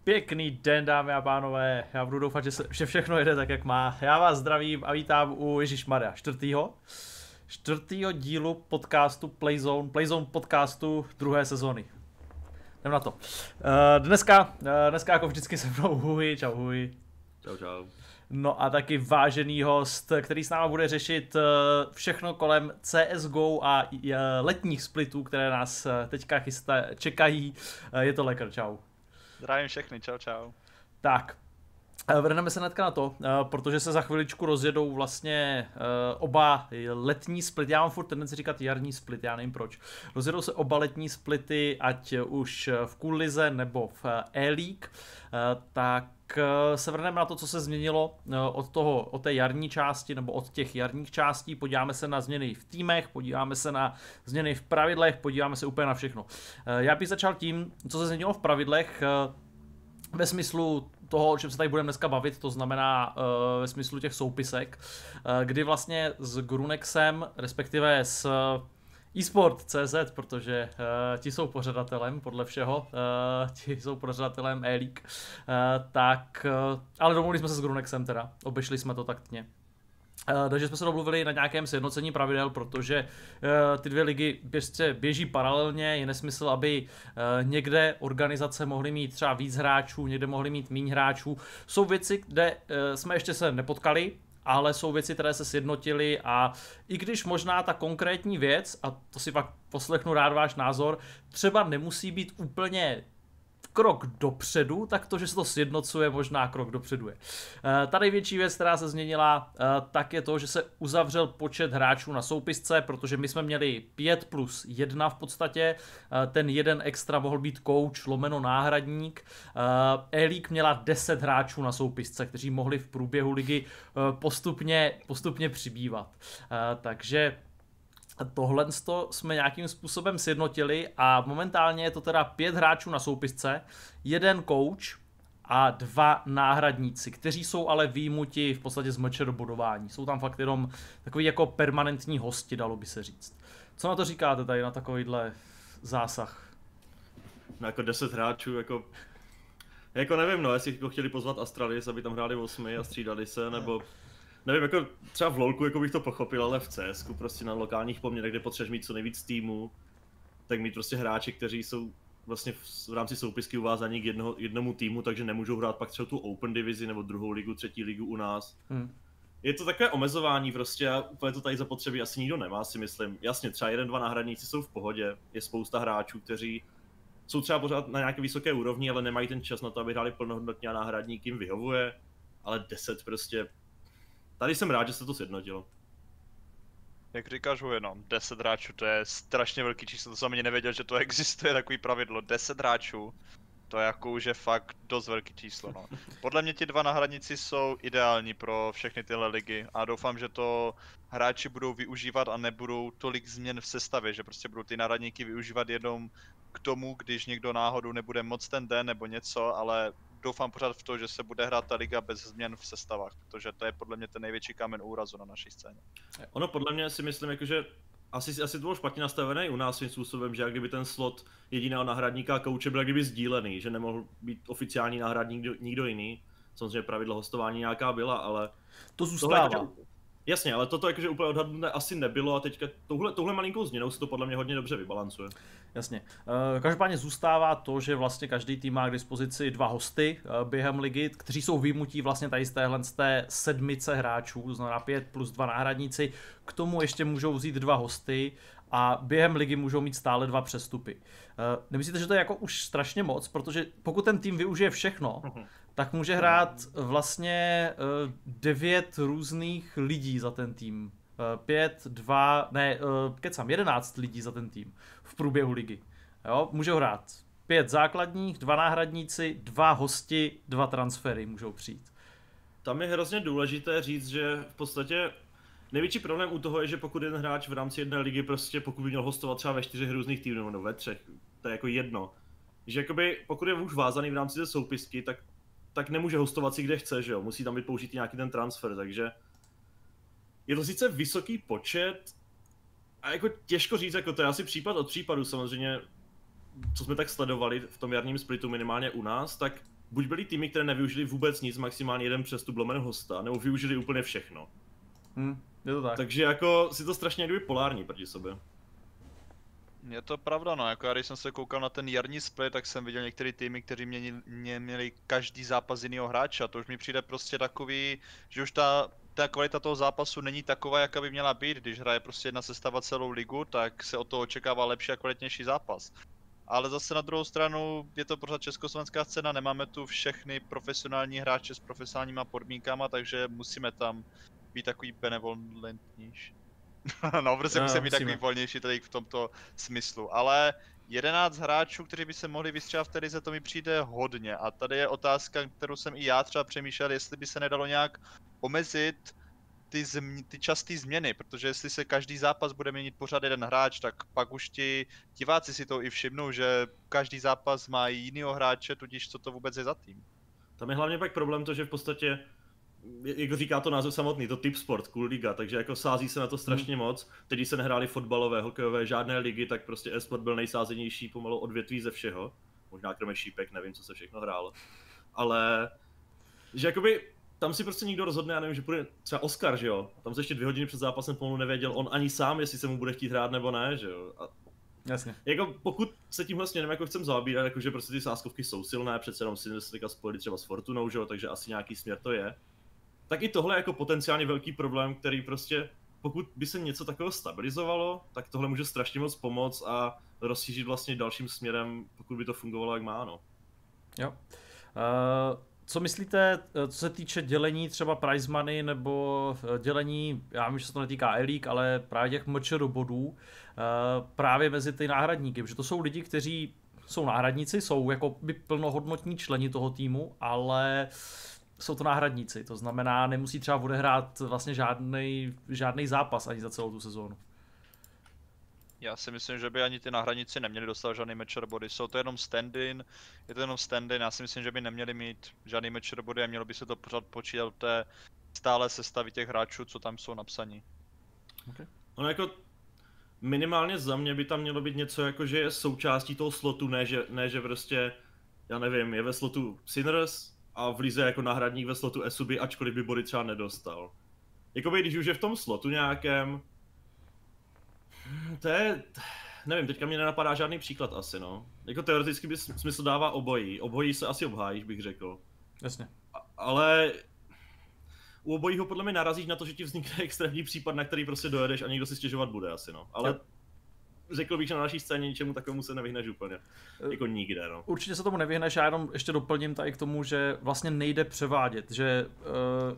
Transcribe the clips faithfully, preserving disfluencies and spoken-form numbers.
Pěkný den, dámy a pánové, já budu doufat, že, se, že všechno jede tak, jak má. Já vás zdravím a vítám u Ježišmarja, čtvrtýho, čtvrtýho dílu podcastu Playzone, Playzone podcastu druhé sezóny. Jdem na to. Uh, dneska, uh, dneska jako vždycky se mnou Huj, čau Huj. Čau, čau. No a taky vážený host, který s náma bude řešit uh, všechno kolem C S G O a uh, letních splitů, které nás uh, teďka chystá, čekají. Uh, je to Lekr, čau. Zdravím všechny, čau čau. Tak, vrhneme se hnedka na to, protože se za chviličku rozjedou vlastně oba letní splity, já mám furt tendenci říkat jarní split, já nevím proč. Rozjedou se oba letní splity, ať už v Cool Lize nebo v E-League, tak se vrhneme na to, co se změnilo od toho, od té jarní části nebo od těch jarních částí, podíváme se na změny v týmech, podíváme se na změny v pravidlech, podíváme se úplně na všechno. Já bych začal tím, co se změnilo v pravidlech, ve smyslu toho, o čem se tady budeme dneska bavit, to znamená uh, ve smyslu těch soupisek, uh, kdy vlastně s Grunexem, respektive s uh, eSport tečka cé zet, protože uh, ti jsou pořadatelem podle všeho, uh, ti jsou pořadatelem E-League, uh, tak, uh, ale domluvili jsme se s Grunexem teda, obešli jsme to taktně. Uh, takže jsme se domluvili na nějakém sjednocení pravidel, protože uh, ty dvě ligy běžce, běží paralelně, je nesmysl, aby uh, někde organizace mohly mít třeba víc hráčů, někde mohly mít míň hráčů. Jsou věci, kde uh, jsme ještě se nepotkali, ale jsou věci, které se sjednotily a i když možná ta konkrétní věc, a to si pak poslechnu rád váš názor, třeba nemusí být úplně krok dopředu, tak to, že se to sjednocuje, možná krok dopředu je. Ta největší věc, která se změnila, tak je to, že se uzavřel počet hráčů na soupisce, protože my jsme měli pět plus jedna v podstatě, ten jeden extra mohl být coach, lomeno náhradník. E-League měla deset hráčů na soupisce, kteří mohli v průběhu ligy postupně, postupně přibývat. Takže tohle jsme nějakým způsobem sjednotili a momentálně je to teda pět hráčů na soupisce, jeden coach a dva náhradníci, kteří jsou ale výjimuti v podstatě z mlče do bodování. Jsou tam fakt jenom takový jako permanentní hosti, dalo by se říct. Co na to říkáte tady na takovýhle zásah? No jako deset hráčů, jako... Jako nevím, no, jestli jako chtěli pozvat Astralis, aby tam hráli osmi a střídali se, nebo... Nevím, jako třeba v LoLku jako bych to pochopil, ale v CSku prostě na lokálních poměrech, kde potřebuješ mít co nejvíc týmů, tak mít prostě hráči, kteří jsou vlastně v, v rámci soupisky uvázaní k jednoho, jednomu týmu, takže nemůžou hrát pak třeba tu Open divizi nebo druhou ligu, třetí ligu u nás. Hmm. Je to takové omezování prostě a úplně to tady zapotřebí asi nikdo nemá, si myslím. Jasně, třeba jeden, dva náhradníci jsou v pohodě, je spousta hráčů, kteří jsou třeba pořád na nějaké vysoké úrovni, ale nemají ten čas na to, aby hráli plnohodnotně a náhradník jim vyhovuje, ale deset prostě... Tady jsem rád, že se to sjednotilo. Jak říkáš, jenom deset hráčů, to je strašně velký číslo, to jsem ani nevěděl, že to existuje takový pravidlo. deset hráčů, to je jako už je fakt dost velký číslo, no. Podle mě ti dva náhradníci jsou ideální pro všechny tyhle ligy a doufám, že to hráči budou využívat a nebudou tolik změn v sestavě, že prostě budou ty náhradníky využívat jenom k tomu, když někdo náhodou nebude moc ten den nebo něco, ale doufám pořád v to, že se bude hrát ta liga bez změn v sestavách, protože to je podle mě ten největší kámen úrazu na naší scéně. Ono podle mě si myslím, jakože asi, asi to bylo špatně nastavené u nás svým způsobem, že jak kdyby ten slot jediného náhradníka a kouče byl kdyby sdílený, že nemohl být oficiální náhradník nikdo, nikdo jiný. Samozřejmě pravidlo hostování nějaká byla, ale... To zůstává. Tohle, jasně, ale toto jakože úplně odhadnuté asi nebylo a teďka touhle, touhle malinkou změnou se to podle mě hodně dobře vybalancuje. Jasně. Každopádně zůstává to, že vlastně každý tým má k dispozici dva hosty během ligy, kteří jsou výjimutí vlastně tady z téhle z té sedmice hráčů, to znamená pět plus dva náhradníci. K tomu ještě můžou vzít dva hosty a během ligy můžou mít stále dva přestupy. Nemyslíte, že to je jako už strašně moc, protože pokud ten tým využije všechno, tak může hrát vlastně devět různých lidí za ten tým. Pět, dva, ne, kecám, jedenáct lidí za ten tým v průběhu ligy. Jo, můžou hrát pět základních, dva náhradníci, dva hosti, dva transfery můžou přijít. Tam je hrozně důležité říct, že v podstatě největší problém u toho je, že pokud jeden hráč v rámci jedné ligy prostě, pokud by měl hostovat třeba ve čtyřech různých týmů nebo ve třech, to je jako jedno. Že jakoby, pokud je už vázaný v rámci té soupisky, tak, tak nemůže hostovat si kde chce, že jo, musí tam být použitý nějaký ten transfer, takže je to sice vysoký počet a jako těžko říct, jako to je asi případ od případu samozřejmě, co jsme tak sledovali v tom jarním splitu minimálně u nás, tak buď byly týmy, které nevyužili vůbec nic, maximálně jeden přestup lomen hosta, nebo využili úplně všechno. Hmm, je to tak. Takže jako si to strašně kdyby polární proti sobě. Je to pravda, no, jako já když jsem se koukal na ten jarní split, tak jsem viděl některé týmy, kteří měli, měli každý zápas jiného hráče a to už mi přijde prostě takový, že už ta, ta kvalita toho zápasu není taková, jaká by měla být, když hraje prostě jedna sestava celou ligu, tak se od toho očekává lepší a kvalitnější zápas. Ale zase na druhou stranu je to pořád československá scéna, nemáme tu všechny profesionální hráče s profesionálníma podmínkama, takže musíme tam být takový benevolentnější. No, prostě no, musíme být musíme. takový volnější tady v tomto smyslu, ale jedenáct hráčů, kteří by se mohli vystřelat v té lize, to mi přijde hodně a tady je otázka, kterou jsem i já třeba přemýšlel, jestli by se nedalo nějak omezit ty, zm- ty časté změny, protože jestli se každý zápas bude měnit pořád jeden hráč, tak pak už ti diváci si to i všimnou, že každý zápas má jinýho hráče, tudíž co to vůbec je za tým. Tam je hlavně pak problém to, že v podstatě, jako říká to název samotný, to typ sport, cool liga, takže jako sází se na to strašně hmm. moc. Teď, když se nehrály fotbalové, hokejové, žádné ligy, tak prostě e-sport byl nejsázenější pomalu odvětví ze všeho. Možná kromě šípek, nevím, co se všechno hrálo. Ale, že jakoby, tam si prostě nikdo rozhodne, já nevím, že půjde třeba Oscar, že jo? Tam se ještě dvě hodiny před zápasem pomalu nevěděl on ani sám, jestli se mu bude chtít hrát nebo ne, že jo? A jasně. jako pokud se tímhle směrem jako chcem zaobírat, jakože prostě ty sázkovky jsou silné, přece jenom si se teďka spojili třeba s Fortunou, že jo? Takže asi nějaký směr to je. Tak i tohle je jako potenciálně velký problém, který prostě, pokud by se něco takového stabilizovalo, tak tohle může strašně moc pomoct a rozšířit vlastně dalším směrem, pokud by to fungovalo, jak má, no. Jo. Uh, co myslíte, co se týče dělení třeba prize money nebo dělení, já vím, že se to netýká e-league, ale právě těch M Č R bodů, uh, právě mezi ty náhradníky, protože to jsou lidi, kteří jsou náhradníci, jsou jako by plnohodnotní členi toho týmu, ale jsou to náhradníci, to znamená, nemusí třeba odehrát vlastně žádný, žádný zápas ani za celou tu sezónu. Já si myslím, že by ani ty náhradníci neměli dostat žádný match body, jsou to jenom stand-in, je to jenom stand-in, já si myslím, že by neměli mít žádný match body a mělo by se to pořád počítat do té stále sestavy těch hráčů, co tam jsou napsaní. Okay. Ono jako minimálně za mě by tam mělo být něco jako, že je součástí toho slotu, ne že, ne, že prostě, já nevím, je ve slotu Sinners a v lize jako náhradník ve slotu Esuby, ačkoliv by body třeba nedostal. Jakoby když už je v tom slotu nějakém, to je, nevím, teďka mě nenapadá žádný příklad asi, no. Jako teoreticky by smysl dává obojí, obojí se asi obhájíš, bych řekl. Jasně. A, ale u obojího podle mě narazíš na to, že ti vznikne extrémní případ, na který prostě dojedeš a někdo si stěžovat bude asi, no. Ale jo. Řekl bych, že na naší scéně ničemu takovému se nevyhneš úplně, jako nikde, no. Určitě se tomu nevyhneš, já jenom ještě doplním tady k tomu, že vlastně nejde převádět, že uh...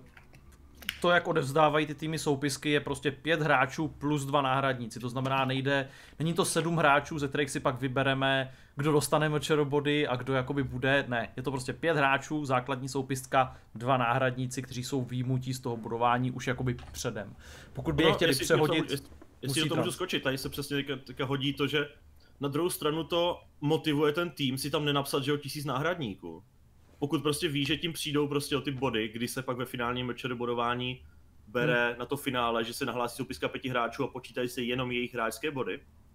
to, jak odevzdávají ty týmy soupisky, je prostě pět hráčů plus dva náhradníci. To znamená, nejde, není to sedm hráčů, ze kterých si pak vybereme, kdo dostane M Č R body a kdo jakoby bude. Ne, je to prostě pět hráčů, základní soupistka, dva náhradníci, kteří jsou výjimutí z toho budování už jakoby předem. Pokud by no, je chtěli jestli přehodit, to, jestli, jestli to můžu skočit, tady se přesně teďka hodí to, že na druhou stranu to motivuje ten tým si tam nenapsat, že o tisíc náhradníků. Pokud prostě ví, že tím přijdou prostě o ty body, kdy se pak ve finálním M Č R bodování bere hmm. na to finále, že se nahlásí soupiska pěti hráčů a počítají se jenom jejich hráčské body,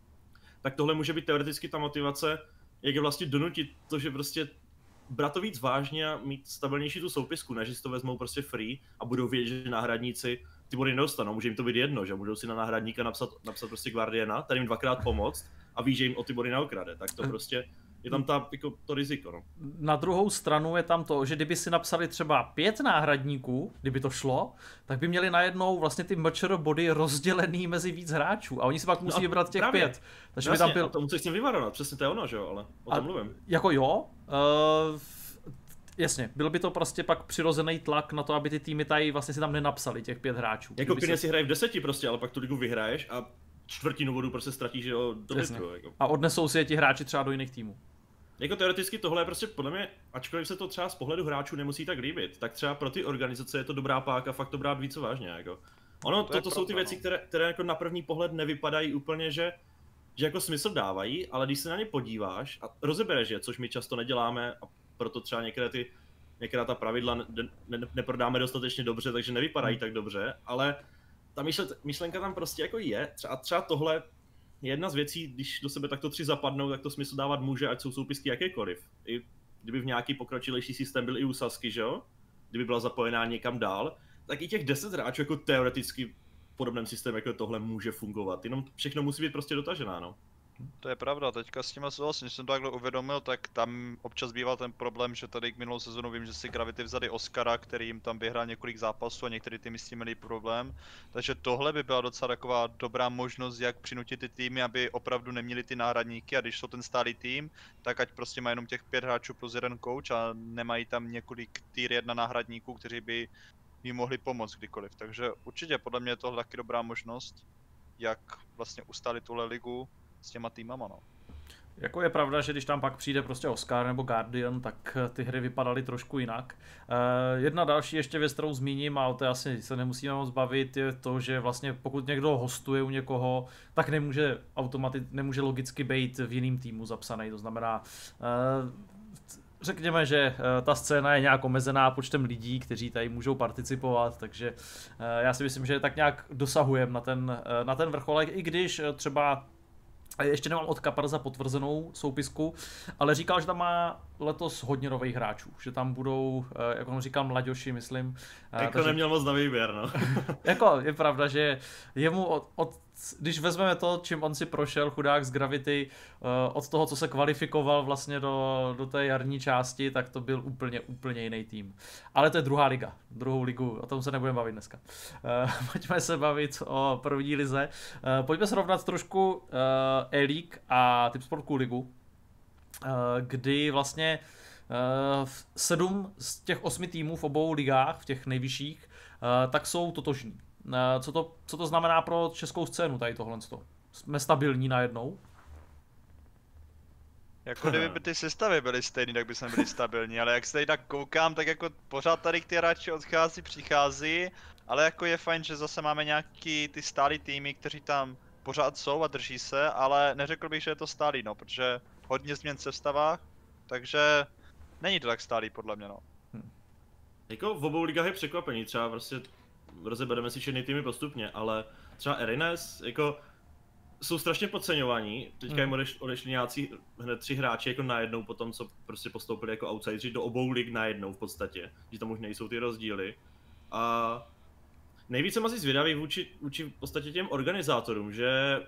tak tohle může být teoreticky ta motivace, jak je vlastně donutit to, že prostě brát to víc vážně a mít stabilnější tu soupisku, než si to vezmou prostě free a budou vědět, že náhradníci ty body nedostanou, může jim to být jedno, že můžou si na náhradníka napsat, napsat prostě Guardiana, tady jim dvakrát pomoct a ví, že jim o ty body neokrade, tak to prostě je tam ta, jako, to riziko, no. Na druhou stranu je tam to, že kdyby si napsali třeba pět náhradníků, kdyby to šlo, tak by měli najednou vlastně ty M Č R body rozdělený mezi víc hráčů a oni si pak musí no, vybrat těch právě. pět. Takže Jasně, by tam byl... a to musíš s tím vyvarovat, přesně to je ono, že jo, ale o tom a, mluvím. Jako jo, uh, jasně, byl by to prostě pak přirozený tlak na to, aby ty týmy tady vlastně si tam nenapsali těch pět hráčů. Jako klidně si... si hraje v deseti prostě, ale pak tu ligu vyhraješ a čtvrtinu vodu prostě ztratíš, že jo, do litru, jako. A odnesou si je ti hráči třeba do jiných týmů. Jako teoreticky tohle je prostě podle mě, ačkoliv se to třeba z pohledu hráčů nemusí tak líbit, tak třeba pro ty organizace je to dobrá páka fakt to brát více vážně, jako. Ono, to toto jsou ty věci, které, které jako na první pohled nevypadají úplně, že, že jako smysl dávají, ale když se na ně podíváš a rozebereš je, což my často neděláme a proto třeba některé ty, některá ta pravidla ne, ne, neprodáme dostatečně dobře, takže nevypadají tak dobře, ale ta myšlenka tam prostě jako je, třeba, třeba tohle jedna z věcí, když do sebe takto tři zapadnou, tak to smysl dávat může, ať jsou soupisky jakékoliv. I kdyby v nějaký pokročilejší systém byl i u Sasky, že jo? Kdyby byla zapojená někam dál, tak i těch deset hráčů jako teoreticky v podobném systému jako tohle může fungovat, jenom všechno musí být prostě dotažená, no. To je pravda, teďka s tím asi vlastně, když jsem to takhle uvědomil, tak tam občas býval ten problém, že tady k minulou sezonu vím, že si Gravity vzali Oscara, který jim tam vyhrál několik zápasů a některý týmy s tím měli problém. Takže tohle by byla docela taková dobrá možnost, jak přinutit ty týmy, aby opravdu neměli ty náhradníky a když jsou ten stálý tým, tak ať prostě mají jenom těch pět hráčů plus jeden coach a nemají tam několik tier jedna náhradníků, kteří by jim mohli pomoct kdykoliv. Takže určitě podle mě je tohle taky dobrá možnost, jak vlastně ustálit tuhle ligu s těma týmama, no. Jako je pravda, že když tam pak přijde prostě Oscar nebo Guardian, tak ty hry vypadaly trošku jinak. Uh, jedna další ještě věc, kterou zmíním, a o té asi se nemusíme moc bavit, je to, že vlastně pokud někdo hostuje u někoho, tak nemůže automaticky, nemůže logicky být v jiném týmu zapsaný, to znamená, uh, řekněme, že ta scéna je nějak omezená počtem lidí, kteří tady můžou participovat, takže já si myslím, že tak nějak dosahujeme na ten, na ten vrcholek, i když třeba ještě nemám od Kaparza potvrzenou soupisku, ale říkal, že tam má letos hodně nových hráčů, že tam budou, jak on říkal, mladěši, myslím. Jako takže neměl moc na výběr, no. Jako je pravda, že jemu od, od, když vezmeme to, čím on si prošel, chudák z Gravity, od toho, co se kvalifikoval vlastně do, do té jarní části, tak to byl úplně, úplně jiný tým. Ale to je druhá liga, druhou ligu, o tom se nebudeme bavit dneska. Pojďme se bavit o první lize. Pojďme srovnat trošku E-League a Tipsportku ligu, kdy vlastně sedm z těch osmi týmů v obou ligách, v těch nejvyšších, tak jsou totožní. Co to, co to znamená pro českou scénu tady tohle? Jsme stabilní najednou? Jako kdyby ty sestavy byly stejný, tak by jsme byli stabilní, ale jak se tady tak koukám, tak jako pořád tady ty hráči odchází, přichází, ale jako je fajn, že zase máme nějaký ty stálý týmy, kteří tam pořád jsou a drží se, ale neřekl bych, že je to stálý, no, protože hodně změn v sestavách, takže není to tak stálý podle mě, no. Hm. Jako v obou ligách je překvapení, třeba prostě rozebereme si všechny týmy postupně, ale třeba Erines, jako jsou strašně podceňovaní, teďka jim odeš, odešli nějací hned tři hráči jako najednou po tom, co prostě postoupili jako outsideri do obou lig najednou v podstatě, že tam už nejsou ty rozdíly. A nejvíc jsem asi zvědavý vůči, vůči v podstatě těm organizátorům, že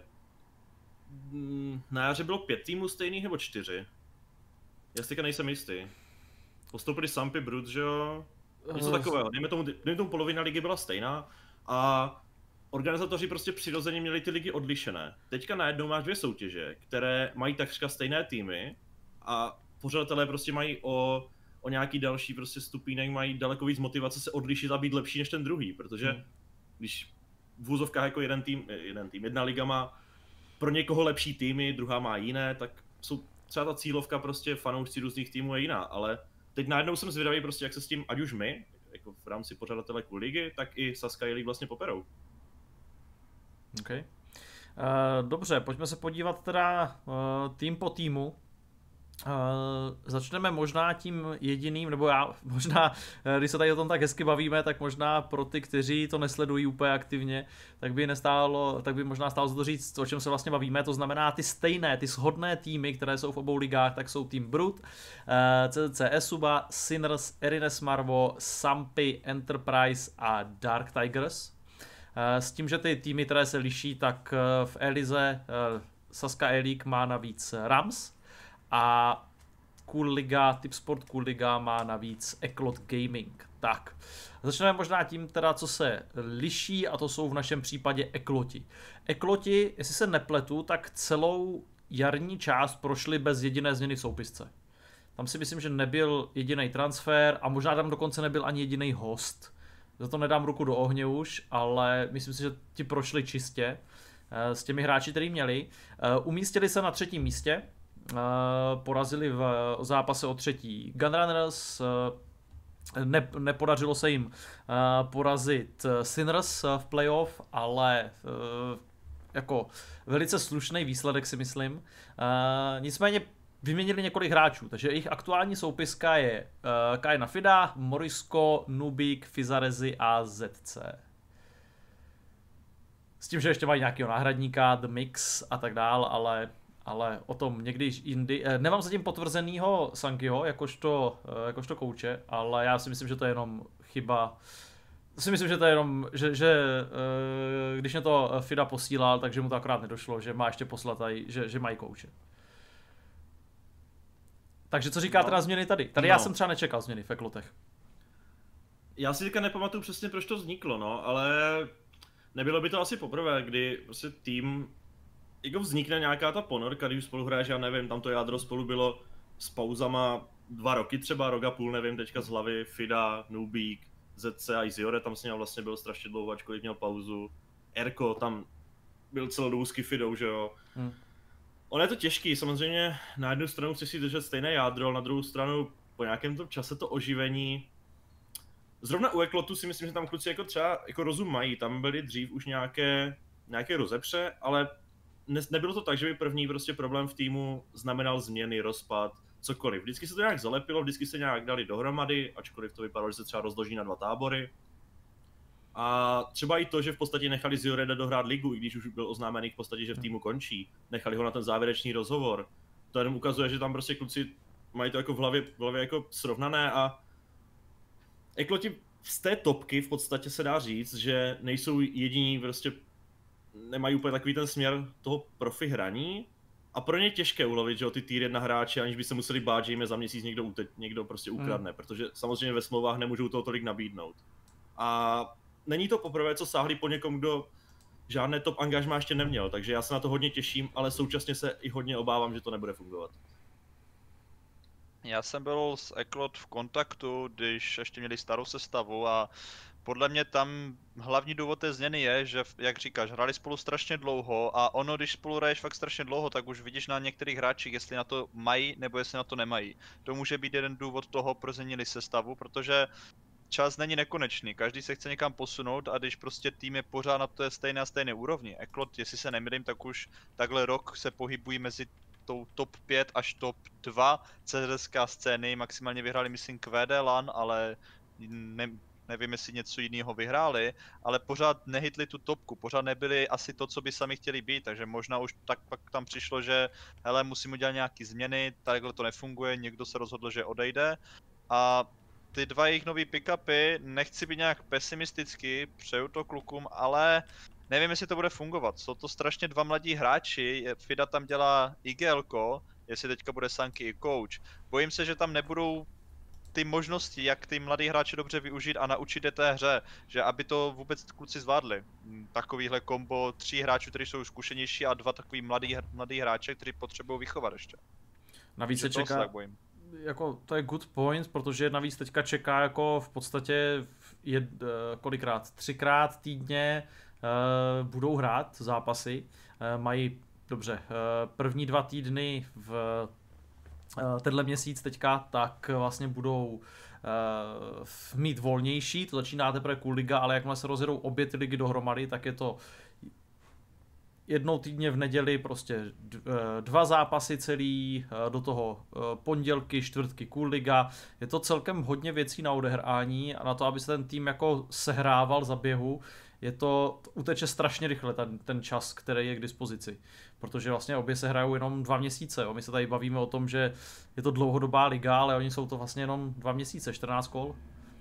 na jaře bylo pět týmů stejných nebo čtyři. Já si teďka nejsem jistý. Postoupili Sampy, Brut, že jo? Něco takového, dejme tomu, dejme tomu polovina ligy byla stejná a organizátoři prostě přirozeně měli ty ligy odlišené. Teďka najednou máš dvě soutěže, které mají takřka stejné týmy a pořadatelé prostě mají o, o nějaký další prostě stupínek, mají daleko víc motivace se odlišit a být lepší než ten druhý, protože hmm. když v úzovkách jako jeden tým, jeden tým, jedna liga má pro někoho lepší týmy, druhá má jiné, tak jsou třeba ta cílovka prostě fanoušci různých týmů je jiná, ale teď najednou jsem zvědavý prostě, jak se s tím, ať už my, jako v rámci pořadatele ligy, tak i Saska League vlastně poperou. Okay. Uh, dobře, pojďme se podívat teda uh, tým po týmu. Uh, začneme možná tím jediným, nebo já možná, když se tady o tom tak hezky bavíme, tak možná pro ty, kteří to nesledují úplně aktivně, tak by nestálo, tak by možná stálo za to říct, o čem se vlastně bavíme, to znamená ty stejné, ty shodné týmy, které jsou v obou ligách, tak jsou tým Brut, uh, C C C Esuba, Sinners, Erines Marvo, Sampy, Enterprise a Dark Tigers. Uh, s tím, že ty týmy, které se liší, tak uh, v E-lize uh, Saska E-League má navíc Rams, a Cool Liga, Tipsport Cool Liga má navíc Eklot Gaming. Tak, začneme možná tím teda, co se liší, a to jsou v našem případě Ekloti. Ekloti, jestli se nepletu, tak celou jarní část prošli bez jediné změny v soupisce. Tam si myslím, že nebyl jediný transfer a možná tam dokonce nebyl ani jediný host. Za to nedám ruku do ohně už, ale myslím si, že ti prošli čistě s těmi hráči, který měli. Umístili se na třetím místě. Uh, porazili v zápase o třetí Gunrunners, uh, ne, nepodařilo se jim uh, porazit Sinners v playoff, ale uh, jako velice slušný výsledek si myslím. Uh, nicméně vyměnili několik hráčů, takže jejich aktuální soupiska je uh, Kaina Fida, Morisko, Nubik, Fizarezi a Z C. S tím, že ještě mají nějakého náhradníka, The Mix a tak dál, ale ale o tom někdy jindy. Nemám zatím potvrzenýho Sankyho jakožto, jakožto kouče, ale já si myslím, že to je jenom chyba. Si myslím, že to je jenom, že, že když mě to Fida posílal, takže mu to akorát nedošlo, že má ještě poslat aj, že, že mají kouče. Takže co říkáte no. na změny tady? Tady no. Já jsem třeba nečekal změny v eklotech. Já si teďka nepamatuju přesně, proč to vzniklo, no, ale nebylo by to asi poprvé, kdy prostě tým, jako vznikne nějaká ta ponorka, když spolu hraješ, já nevím, tam to jádro spolu bylo s pauzama dva roky třeba, rok a půl, nevím, teďka z hlavy, Fida, Nubík, Z C a Iziore tam s ním vlastně byl strašně dlouho, ačkoliv měl pauzu. Erko tam byl celou dobu s Kifidou, že jo. Hmm. Ono je to těžký, samozřejmě na jednu stranu chci si držet stejné jádro, na druhou stranu po nějakém tom čase to oživení. Zrovna u Eklotu si myslím, že tam kluci jako třeba jako rozum mají, tam byly dřív už nějaké, nějaké rozepře, ale ne, nebylo to tak, že by první prostě problém v týmu znamenal změny, rozpad, cokoliv. Vždycky se to nějak zalepilo, vždycky se nějak dali dohromady, ačkoliv to vypadalo, že se třeba rozloží na dva tábory. A třeba i to, že v podstatě nechali Zioreda dohrát ligu, i když už byl oznámený v podstatě, že v týmu končí. Nechali ho na ten závěrečný rozhovor. To jenom ukazuje, že tam prostě kluci mají to jako v hlavě, v hlavě jako srovnané a Ekloti z té topky v podstatě se dá říct, že nejsou jediní, prostě nemají úplně takový ten směr toho profi hraní. A pro ně je těžké ulovit, že o ty tier jedna hráči, aniž by se museli bát, že jim je za měsíc někdo, ute- někdo prostě ukradne, hmm. protože samozřejmě ve smlouvách nemůžou toho tolik nabídnout. A není to poprvé, co sáhli po někom, kdo žádné top angažmá ještě neměl, takže já se na to hodně těším, ale současně se i hodně obávám, že to nebude fungovat. Já jsem byl s Eklot v kontaktu, když ještě měli starou sestavu a podle mě tam hlavní důvod té změny je, že, jak říkáš, hráli spolu strašně dlouho a ono, když spolu hraješ fakt strašně dlouho, tak už vidíš na některých hráčích, jestli na to mají nebo jestli na to nemají. To může být jeden důvod toho, proč změnili sestavu, protože čas není nekonečný, každý se chce někam posunout a když prostě tým je pořád na té stejné a stejné úrovni. Eklot, jestli se nemýlím, tak už takhle rok se pohybují mezi tou top pět až top dva C S K scény, maximálně vyhráli myslím Q D LAN, ale ne, nevím, jestli něco jiného vyhráli, ale pořád nehytli tu topku, pořád nebyli asi to, co by sami chtěli být, takže možná už tak pak tam přišlo, že hele, musím udělat nějaký změny, takhle to nefunguje, někdo se rozhodl, že odejde a ty dva jejich nový pick-upy, nechci být nějak pesimistický, přeju to klukům, ale nevím, jestli to bude fungovat. Jsou to strašně dva mladí hráči, Fida tam dělá IGLko, jestli teďka bude Sanky i coach. Bojím se, že tam nebudou ty možnosti, jak ty mladí hráči dobře využít a naučit je té hře, že aby to vůbec kluci zvládli. Takovýhle kombo tří hráčů, kteří jsou zkušenější a dva takový mladý, mladý hráče, kteří potřebují vychovat ještě. Navíc se čeká, tak bojím. Jako, to je good point, protože navíc teďka čeká jako v podstatě jed, kolikrát, třikrát týdně uh, budou hrát zápasy, uh, mají, dobře, uh, první dva týdny v uh, tenhle měsíc teďka, tak vlastně budou uh, mít volnější, to začíná teprve Cool Liga, ale jakmile se rozjedou obě ty ligy dohromady, tak je to jednou týdně v neděli prostě dva zápasy celý, do toho pondělky, čtvrtky Cool Liga. Je to celkem hodně věcí na odehrání a na to, aby se ten tým jako sehrával za běhu, je to, uteče strašně rychle ten, ten čas, který je k dispozici. Protože vlastně obě se hrajou jenom dva měsíce. Jo. My se tady bavíme o tom, že je to dlouhodobá liga, ale oni jsou to vlastně jenom dva měsíce, čtrnáct kol.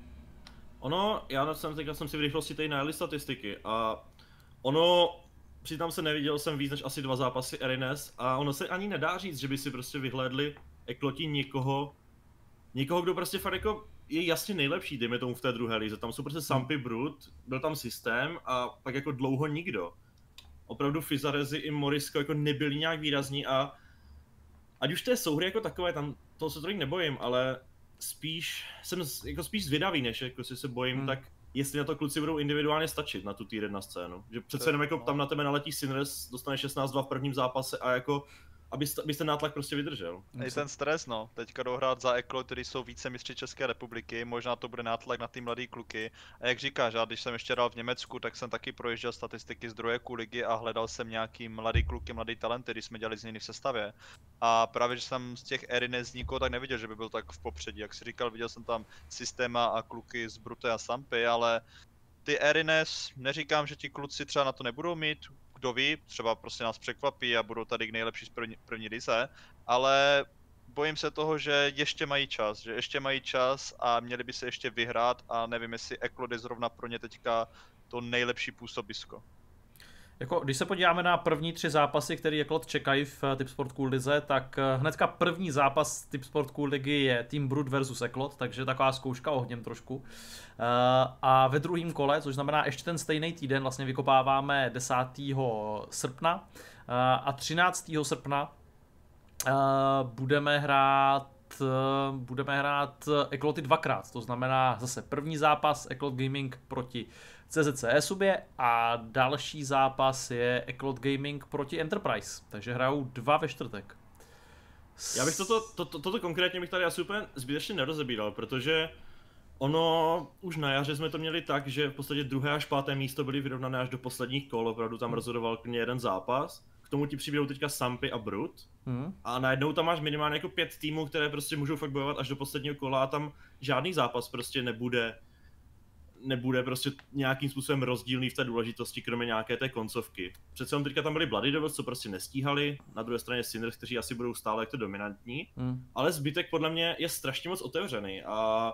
Ono, já jsem, teďka jsem si v rychlosti tady najeli statistiky a ono, přitom se neviděl jsem víc než asi dva zápasy Arines a ono se ani nedá říct, že by si prostě vyhlédli Ekloti někoho, někoho, kdo prostě fakt jako je jasně nejlepší, dejme tomu v té druhé lize. Tam jsou prostě Sampy Brut, byl tam systém a pak jako dlouho nikdo. Opravdu Fizarezi i Morisko jako nebyli nějak výrazní a ať už té souhry jako takové, tam toho se tolik nebojím, ale spíš jsem jako spíš zvědavý, než jako si se bojím, hmm. tak jestli na to kluci budou individuálně stačit na tu tier jedna scénu. Že přece jenom jako tam na tebe naletí Sinres, dostane šestnáct dva v prvním zápase a jako abys, abys ten nátlak prostě vydržel. I ten stres, no. Teďka dohrát za Eklo, který jsou více mistři České republiky, možná to bude nátlak na ty mladý kluky. A jak říkáš, já když jsem ještě hrál v Německu, tak jsem taky projížděl statistiky z druhé ligy a hledal jsem nějaký mladý kluky, mladý talenty, když jsme dělali změny v sestavě. A právě, že jsem z těch Arines nikoho tak neviděl, že by byl tak v popředí. Jak jsi říkal, viděl jsem tam Systéma a kluky z Brute a Sampy, ale ty Arines, neříkám, že ti kluci třeba na to nebudou mít, kdo ví, třeba prostě nás překvapí a budou tady k nejlepší z první, první lize, ale bojím se toho, že ještě mají čas, že ještě mají čas a měli by se ještě vyhrát a nevím, jestli Eklod je zrovna pro ně teďka to nejlepší působisko. Jako, když se podíváme na první tři zápasy, které Eklod čekají v Tipsport Cool lize, tak hnedka první zápas Tipsport Cool ligy je Team Brut versus Eklod, takže taková zkouška ohněm trošku. A ve druhém kole, což znamená ještě ten stejný týden, vlastně vykopáváme desátého srpna a třináctého srpna budeme hrát budeme hrát Ekloty dvakrát, to znamená zase první zápas Eklod Gaming proti C Z C e-subě a další zápas je Eklod Gaming proti Enterprise, takže hrajou dva ve čtvrtek. Já bych toto, to, to, toto konkrétně bych tady asi úplně zbytečně nerozebíral, protože ono už na jaře jsme to měli tak, že v podstatě druhé až páté místo byly vyrovnané až do posledních kol, opravdu tam rozhodoval klidně jeden zápas. K tomu ti přibydou teďka Sampy a Brut. Hmm. A najednou tam máš minimálně jako pět týmů, které prostě můžou fakt bojovat až do posledního kola a tam žádný zápas prostě nebude nebude prostě nějakým způsobem rozdílný v té důležitosti, kromě nějaké té koncovky. Přece jenom teďka tam byli Bloody Devils, co prostě nestíhali, na druhé straně Sinners, kteří asi budou stále jako dominantní, hmm. ale zbytek podle mě je strašně moc otevřený a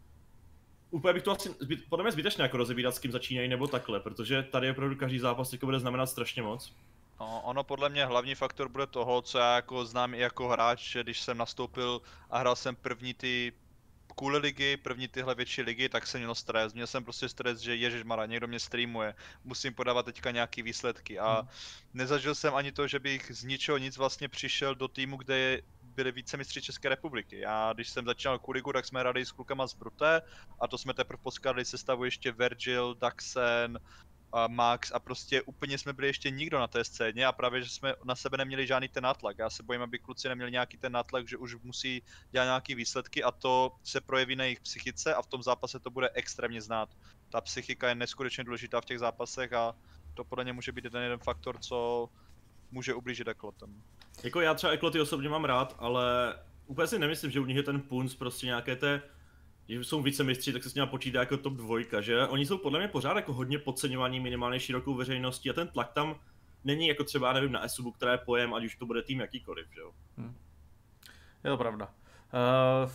úplně bych to asi, zbyt, podle mě zbytečné jako rozebírat, s kým začínají nebo takhle, protože tady opravdu každý zápas jako bude znamenat strašně moc. No, ono podle mě hlavní faktor bude toho, co já jako znám i jako hráč, že když jsem nastoupil a hrál jsem první ty cool ligy, první tyhle větší ligy, tak jsem měl stres. Měl jsem prostě stres, že ježišmarja, někdo mě streamuje, musím podávat teďka nějaký výsledky a hmm. nezažil jsem ani to, že bych z ničeho nic vlastně přišel do týmu, kde byli vícemistři České republiky. Já když jsem začínal cool ligu, tak jsme hráli s klukama z Brute a to jsme teprve poskladali sestavu ještě Virgil, Daxen, a Max a prostě úplně jsme byli ještě nikdo na té scéně a právě, že jsme na sebe neměli žádný ten nátlak. Já se bojím, aby kluci neměli nějaký ten nátlak, že už musí dělat nějaký výsledky a to se projeví na jejich psychice a v tom zápase to bude extrémně znát. Ta psychika je neskutečně důležitá v těch zápasech a to podle mě může být ten jeden faktor, co může ublížit Eklotem. Jako já třeba Ekloty osobně mám rád, ale úplně si nemyslím, že u nich je ten punc prostě nějaké té, že jsou vicemistři, tak se s nimi počítá jako top dvojka, že? Oni jsou podle mě pořád jako hodně podceňovaní minimálně širokou veřejností a ten tlak tam není jako třeba, nevím, na e-subu, která je pojem, ať už to bude tým jakýkoliv, že jo? Hmm. Je to pravda. Uh,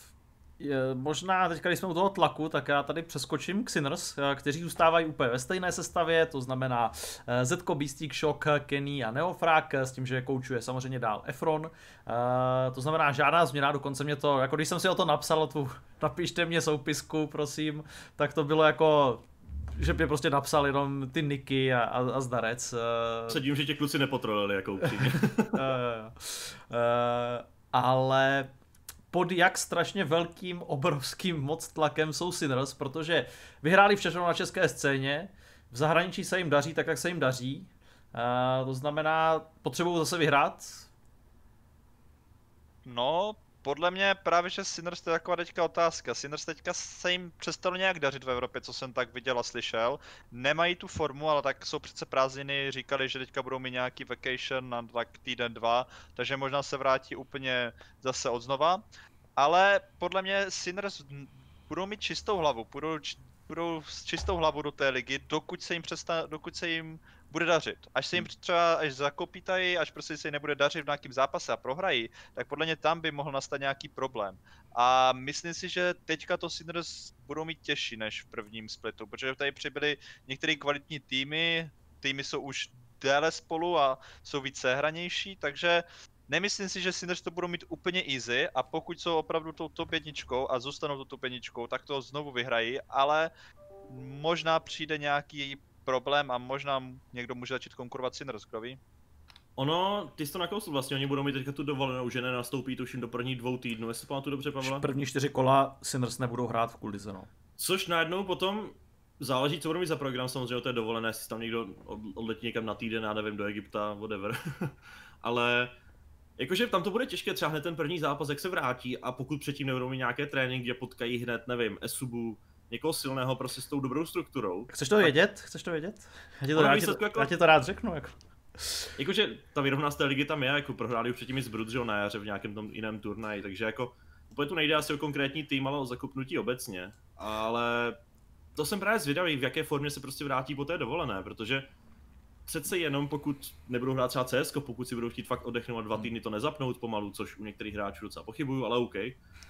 je, možná teď, když jsme u toho tlaku, tak já tady přeskočím k Sinners, kteří zůstávají úplně ve stejné sestavě, to znamená Zetko, Beastic, Shock, Kenny a Neofrak, s tím, že koučuje samozřejmě dál Efron. Uh, to znamená žádná změna, dokonce mě to, jako když jsem si o to napsal, tu, napište mě soupisku, prosím, tak to bylo jako, že mě prostě napsal jenom ty niky a, a, a zdarec. Uh, Sedím, že tě kluci nepotrolili jako upřímně. uh, uh, ale pod jak strašně velkým, obrovským moc tlakem jsou Sinners, protože vyhráli všechno na české scéně, v zahraničí se jim daří tak, jak se jim daří. Uh, to znamená, potřebují zase vyhrát? No, podle mě právě, že Sinners to je taková teďka otázka. Sinners teďka se jim přestalo nějak dařit v Evropě, co jsem tak viděl a slyšel. Nemají tu formu, ale tak jsou přece prázdniny, říkali, že teďka budou mít nějaký vacation na tak týden, dva, takže možná se vrátí úplně zase odznova. Ale podle mě Sinners budou mít čistou hlavu, budou, budou s čistou hlavou do té ligy, dokud se jim, přestane, dokud se jim bude dařit. Až se jim třeba až zakopítají, až prostě se jim nebude dařit v nějakém zápase a prohrají, tak podle mě tam by mohl nastat nějaký problém. A myslím si, že teďka to Sinners budou mít těžší než v prvním splitu, protože tady přibyly některé kvalitní týmy, týmy jsou už déle spolu a jsou více hranější, takže nemyslím si, že Sinners to budou mít úplně easy a pokud jsou opravdu tou top jedničkou a zůstanou to top jedničkou, tak to znovu vyhrají, ale možná přijde nějaký problém a možná někdo může začít konkurovat Sinners, kdo ví? Ono, ty jsi to nakousl vlastně, oni budou mít teďka tu dovolenou, že nenastoupí tuším do prvních dvou týdnů, jestli pamatuju dobře, Pavla? První čtyři kola Sinners nebudou hrát v Cool lize, no. Což najednou potom záleží, co budou mít za program, samozřejmě to je dovolené, jestli tam někdo odletí někam na týden, já nevím, do Egypta, whatever. Ale jakože tam to bude těžké, třeba hned ten první zápas, jak se vrátí a pokud předtím nebudou mít nějaké tréninky, kde potkají hned, nevím, e-subu, někoho silného prostě s tou dobrou strukturou. Chceš to vědět? Chceš to vědět? Já ti to, rád, jako, já ti to rád řeknu. Jako. Jakože ta vyrovná z té ligy tam je, jako prohráli už předtím i z Brut, že na jaře v nějakém tom jiném turnaji, takže jako úplně tu nejde asi o konkrétní tým, ale o zakopnutí obecně. Ale to jsem právě zvědavý, v jaké formě se prostě vrátí po té dovolené, protože přece jenom pokud nebudou hrát třeba C S, pokud si budou chtít fakt oddechnout a dva týdny to nezapnout pomalu, což u některých hráčů docela pochybuju, ale OK,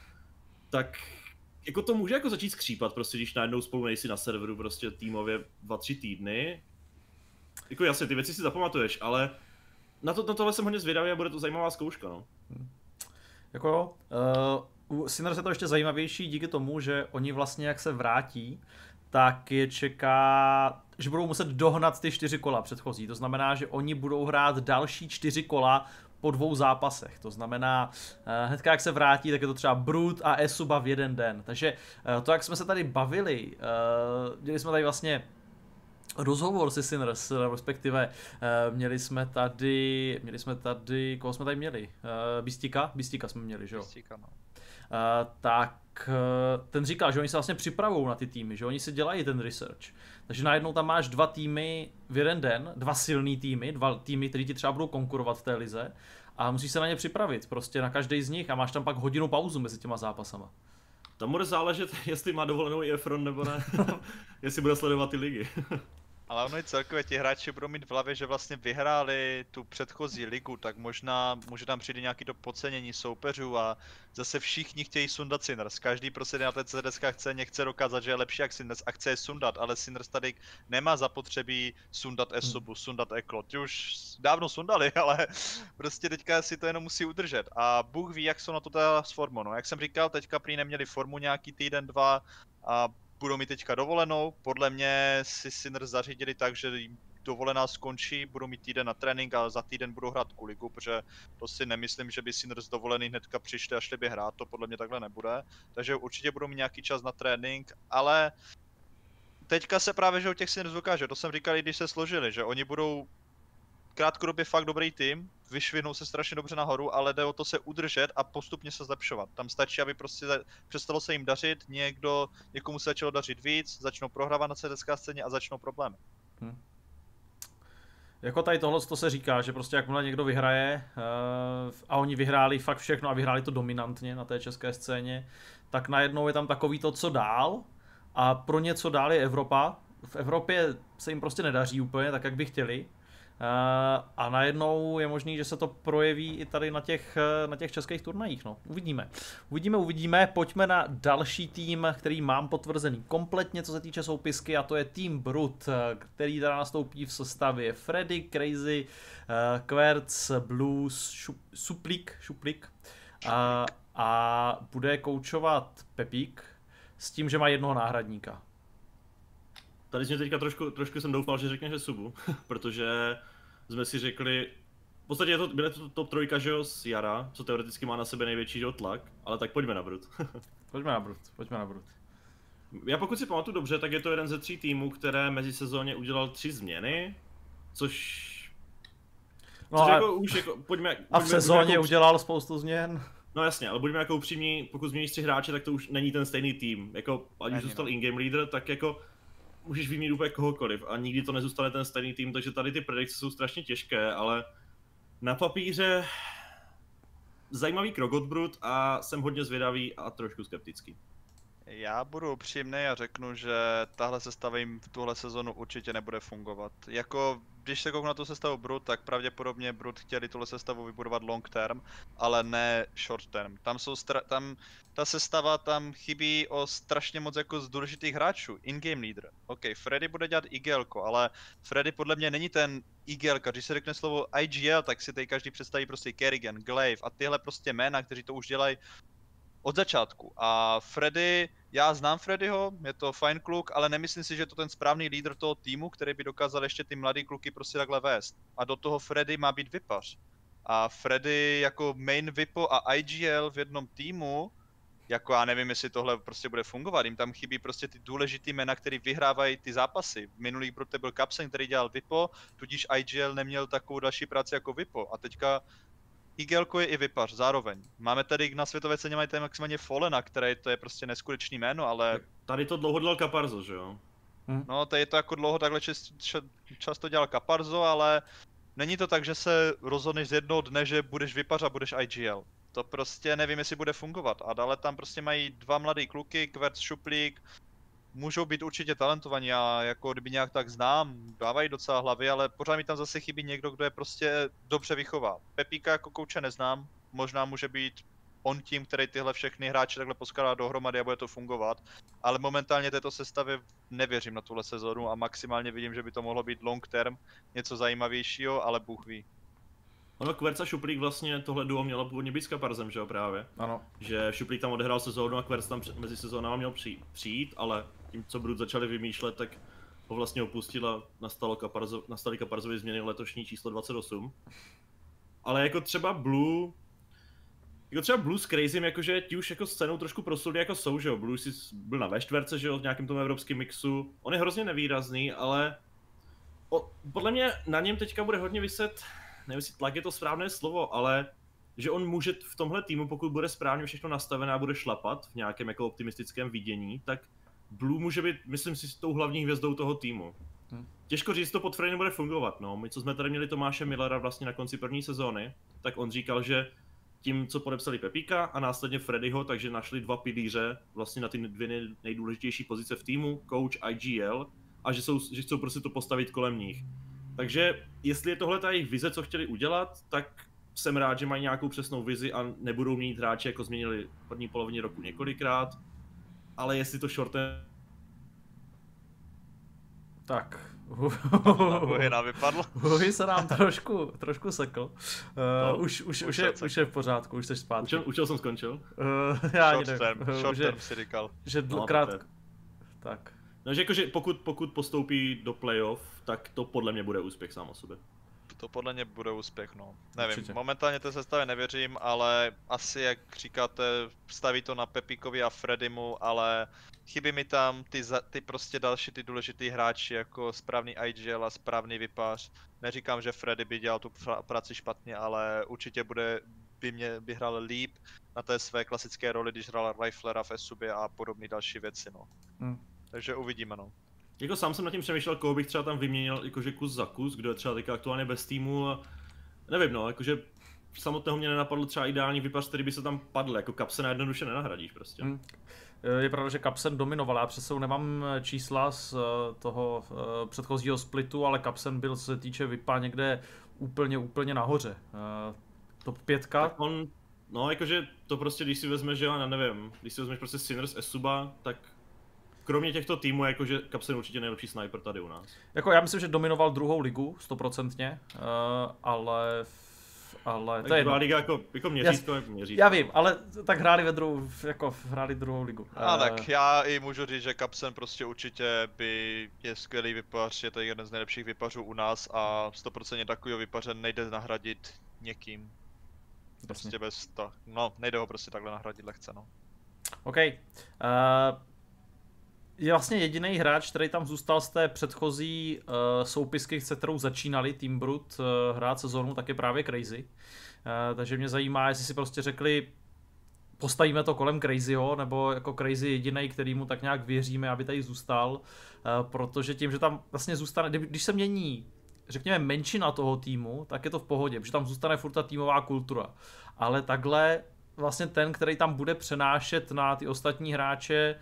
tak jako to může jako začít skřípat, prostě když najednou spolu nejsi na serveru prostě týmově dva, tři týdny. Jako jasně, ty věci si zapamatuješ, ale na, to, na tohle jsem hodně zvědavý a bude to zajímavá zkouška, no. Hmm. Jako jo, uh, u Sinners je to ještě zajímavější díky tomu, že oni vlastně jak se vrátí, tak je čeká, že budou muset dohnat ty čtyři kola předchozí. To znamená, že oni budou hrát další čtyři kola po dvou zápasech. To znamená, uh, hnedka jak se vrátí, tak je to třeba Brut a Esuba v jeden den. Takže uh, to, jak jsme se tady bavili, uh, dělali jsme tady vlastně rozhovor se Sinners, respektive uh, měli jsme tady, měli jsme tady, koho jsme tady měli? Uh, Bistika? Bistika jsme měli, že jo? Bistika, no. Uh, tak uh, ten říkal, že oni se vlastně připravují na ty týmy, že oni si dělají ten research. Takže najednou tam máš dva týmy v jeden den, dva silný týmy, dva týmy, který ti třeba budou konkurovat v té lize a musíš se na ně připravit, prostě na každý z nich a máš tam pak hodinu pauzu mezi těma zápasama. Tam bude záležet, jestli má dovolenou i Efron nebo ne, jestli bude sledovat ty ligy. Ale ono i celkově ti hráči budou mít v hlavě, že vlastně vyhráli tu předchozí ligu, tak možná může tam přijít nějaký to podcenění soupeřů a zase všichni chtějí sundat Sinners. Každý prostě na té C D S K chce, nechce dokázat, že je lepší jak Sinners a chce je sundat, ale Sinners tady nemá zapotřebí sundat Esubu, sundat Eklo. Ti už dávno sundali, ale prostě teďka si to jenom musí udržet. A Bůh ví, jak jsou na to teda s formou. No, jak jsem říkal, teďka prý neměli formu nějaký týden, dva a budou mít teďka dovolenou, podle mě si Sinners zařídili tak, že jim dovolená skončí, budou mít týden na trénink a za týden budou hrát tu ligu, protože to si nemyslím, že by Sinners dovolený hnedka přišli a šli by hrát, to podle mě takhle nebude. Takže určitě budou mít nějaký čas na trénink, ale teďka se právě, že u těch Sinners dokáže, to jsem říkal, když se složili, že oni budou krátkodobě fakt dobrý tým, vyšvihnou se strašně dobře nahoru, ale jde o to se udržet a postupně se zlepšovat. Tam stačí, aby prostě přestalo se jim dařit, někdo, někomu se začalo dařit víc, začnou prohrávat na C D S K scéně a začnou problémy. Hmm. Jako tady tohle to se říká, že prostě jakmile někdo vyhraje uh, a oni vyhráli fakt všechno a vyhráli to dominantně na té české scéně, tak najednou je tam takový to, co dál a pro ně co dál je Evropa. V Evropě se jim prostě nedaří úplně tak, jak by chtěli. Uh, a najednou je možný, že se to projeví i tady na těch, na těch českých turnajích, no. Uvidíme. Uvidíme, uvidíme. Pojďme na další tým, který mám potvrzený kompletně, co se týče soupisky, a to je tým Brut, který teda nastoupí v sestavě Freddy, Crazy, uh, Querc, Blues, šup, Suplik, Šuplik a, a bude koučovat Pepík s tím, že má jednoho náhradníka. Tady jsme teďka trošku, trošku jsem doufal, že řekne, že Subu, protože jsme si řekli, v podstatě je to, byla to top trojka, že jo, z jara, co teoreticky má na sebe největší že, tlak, ale tak pojďme na Brut. Pojďme na Brut, pojďme na Brut. Já pokud si pamatuju dobře, tak je to jeden ze tří týmů, které mezi sezóně udělal tři změny, což... No což a, jako už jako, pojďme... A v sezóně jako, udělal spoustu změn. No jasně, ale buďme jako upřímní, pokud změníš tři hráče, tak to už není ten stejný tým. Jako, ať už zůstal in-game leader, tak jako... Můžeš vyměnit úplně kohokoliv a nikdy to nezůstane ten stejný tým, takže tady ty predikce jsou strašně těžké, ale na papíře zajímavý krok od Brut a jsem hodně zvědavý a trošku skeptický. Já budu upřímný a řeknu, že tahle sestava jim v tuhle sezonu určitě nebude fungovat. Jako, když se kouknu na tu sestavu Brut, tak pravděpodobně Brut chtěli tuhle sestavu vybudovat long term, ale ne short term. Tam jsou tam ta sestava, tam chybí o strašně moc jako z důležitých hráčů. In-game leader. OK, Freddy bude dělat I G L ko, ale Freddy podle mě není ten I G L ka. Když se řekne slovo I G L, tak si tady každý představí prostě Kerrigan, Glaive a tyhle prostě jména, kteří to už dělají od začátku. A Freddy, já znám Freddyho, je to fajn kluk, ale nemyslím si, že je to ten správný lídr toho týmu, který by dokázal ještě ty mladý kluky prostě takhle vést. A do toho Freddy má být vypař. A Freddy jako main Vipo a I G L v jednom týmu, jako já nevím, jestli tohle prostě bude fungovat. Jim tam chybí prostě ty důležitý jména, který vyhrávají ty zápasy. V minulých Brutech byl Capsen, který dělal Vipo, tudíž I G L neměl takovou další práci jako Vipo. A teďka I G L ko je i vypař, zároveň. Máme tady na světové ceně mají tady maximálně Follena, které to je prostě neskutečný jméno, ale... Tady to dlouho dělal Caparzo, že jo? Hm. No, tady to jako dlouho takhle čas, často dělal Caparzo, ale není to tak, že se rozhodneš z jednoho dne, že budeš vypař a budeš I G L. To prostě nevím, jestli bude fungovat. A dále tam prostě mají dva mladý kluky, Querc, Šuplík. můžou být určitě talentovaní a jako kdyby nějak tak znám, dávají docela hlavy, ale pořád mi tam zase chybí někdo, kdo je prostě dobře vychová. Pepíka jako kouče neznám, možná může být on tím, který tyhle všechny hráče takhle poskládá dohromady a bude to fungovat, ale momentálně této sestavě nevěřím na tuhle sezónu a maximálně vidím, že by to mohlo být long term, něco zajímavějšího, ale Bůh ví. Ono Querc a Šuplík vlastně tohle duo mělo původně být s Kaparzem, že jo právě? Ano. Že Šuplík tam odehrál sezónu a Querc tam mezi sezónama měl přijít, ale tím, co Brut začali vymýšlet, tak ho vlastně opustila, nastalo Kaparzo, nastaly Kaparzovy změny letošní číslo dvacet osm. Ale jako třeba Blue, jako třeba Blue s Crazym, jakože ti už jako scénou trošku prosuli jako jsou, že jo? Blue si byl na vé čtyřce, že jo, v nějakém tom evropském mixu. On je hrozně nevýrazný, ale o, podle mě na něm teďka bude hodně vyset, nevím, jestli tlak je to správné slovo, ale že on může v tomhle týmu, pokud bude správně všechno nastavené a bude šlapat v nějakém jako optimistickém vidění, tak Blue může být, myslím si, s tou hlavní hvězdou toho týmu. Hmm. Těžko říct, to pod Freddy bude fungovat, no. My, co jsme tady měli Tomáše Millera vlastně na konci první sezóny, tak on říkal, že tím, co podepsali Pepíka a následně Freddyho, takže našli dva pilíře vlastně na ty dvě nejdůležitější pozice v týmu, coach a G L, a že, jsou, že chcou prostě to postavit kolem nich. Takže jestli je tohle ta jejich vize, co chtěli udělat, tak jsem rád, že mají nějakou přesnou vizi a nebudou měnit hráče, jako změnili v první polovině roku několikrát. Ale jestli to shortem... Tak. Uhy nám vypadl. Uhy se nám trošku, trošku sekl. Uh, no, už, už, už, je, už je v pořádku, už jsi zpátky. Učil, učil jsem skončil. Uh, já short term, uh, short že, term si říkal. Že no, krát... tak. tak. No, že jakože pokud, pokud postoupí do playoff, tak to podle mě bude úspěch sám o sobě. To podle mě bude úspěch, no. Nevím, Určitě. Momentálně té sestavě nevěřím, ale asi, jak říkáte, staví to na Pepíkovi a Freddymu, ale chybí mi tam ty, za, ty prostě další ty důležitý hráči, jako správný I G L a správný vypař. Neříkám, že Freddy by dělal tu práci špatně, ale určitě bude, by mě by hrál líp na té své klasické roli, když hrál Riflera v Esubě a podobné další věci, no. Hmm. Takže uvidíme, no. Jako sám jsem nad tím přemýšlel, koho bych třeba tam vyměnil jakože kus za kus, kdo je třeba teďka aktuálně bez týmu a nevím, no, jakože samotného mě nenapadlo třeba ideální vypař, který by se tam padl, jako Kapsena jednoduše nenahradíš prostě. Hmm. Je pravda, že Kapsen dominoval, já přesou nemám čísla z toho předchozího splitu, ale Kapsen byl, co se týče vypa, někde úplně, úplně nahoře. Top pětka. Tak on, no jakože to prostě, když si vezmeš, že já nevím, když si vezmeš prostě Sinners, Esuba, tak kromě těchto týmů, jakože Kapsen určitě nejlepší sniper tady u nás. Jako já myslím, že dominoval druhou ligu, stoprocentně, uh, ale... ale tak to je druhá liga jako, jako měřítko, jako měřítko. Já vím, ale tak hráli ve druhou, jako hráli druhou ligu. A uh, tak já i můžu říct, že Kapsen prostě určitě by je skvělý vypař, je to jeden z nejlepších vypařů u nás a sto procent takového vypaře nejde nahradit někým. Prostě Jasně. bez to, no nejde ho prostě takhle nahradit lehce, no. OK. Uh, je vlastně jediný hráč, který tam zůstal z té předchozí uh, soupisky, se kterou začínali Team Brut uh, hrát sezónu, tak je právě Crazy. Uh, takže mě zajímá, jestli si prostě řekli, postavíme to kolem Crazyho, nebo jako Crazy jediný, kterýmu tak nějak věříme, aby tady zůstal. Uh, protože tím, že tam vlastně zůstane, když se mění, řekněme, menšina toho týmu, tak je to v pohodě, protože tam zůstane furt ta týmová kultura. Ale takhle vlastně ten, který tam bude přenášet na ty ostatní hráče,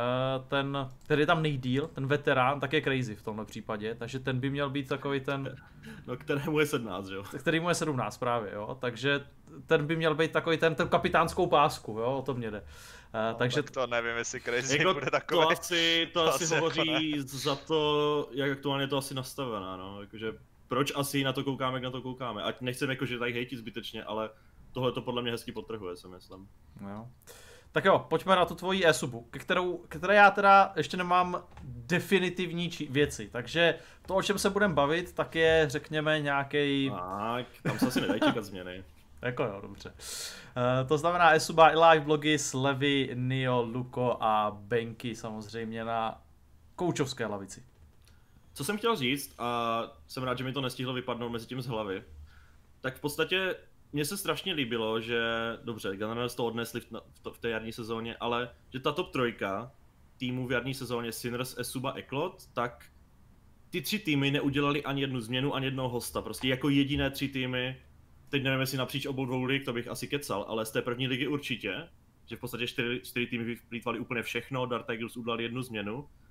ten, který je tam nejdýl, ten veterán, tak je Crazy v tomhle případě, takže ten by měl být takový ten... No, kterému je sedmnáct, jo? Kterému je sedmnáct právě, jo, takže ten by měl být takový ten, ten kapitánskou pásku, jo, o to mě jde. No, takže tak to nevím, jestli Crazy jako bude takový. To asi, to asi, asi hovoří jako za to, jak aktuálně je to asi nastavená, no, jakože proč asi na to koukáme, jak na to koukáme, ať nechcem jakože tady hejtit zbytečně, ale tohle to podle mě hezky podtrhuje, si myslím. No. Tak jo, pojďme na tu tvoji e-subu, kterou, které já teda ještě nemám definitivní či- věci, takže to, o čem se budeme bavit, tak je, řekněme, nějaký. Tak, tam se asi nedají čekat změny. Jako jo, dobře. Uh, to znamená e-suba, live blogy s Levy, Nio, Luko a Benky samozřejmě na koučovské lavici. Co jsem chtěl říct, a jsem rád, že mi to nestihlo vypadnout mezi tím z hlavy, tak v podstatě mně se strašně líbilo, že, dobře, Gunners to odnesli v, v, v té jarní sezóně, ale že ta top trojka týmů v jarní sezóně Sinners, Esuba, Eklot, tak ty tři týmy neudělali ani jednu změnu, ani jednoho hosta, prostě jako jediné tři týmy, teď nevím, jestli napříč obou dvou lig, to bych asi kecal, ale z té první ligy určitě, že v podstatě čtyři, čtyři týmy vyplýtvali úplně všechno, Dark Tigers udělali jednu změnu,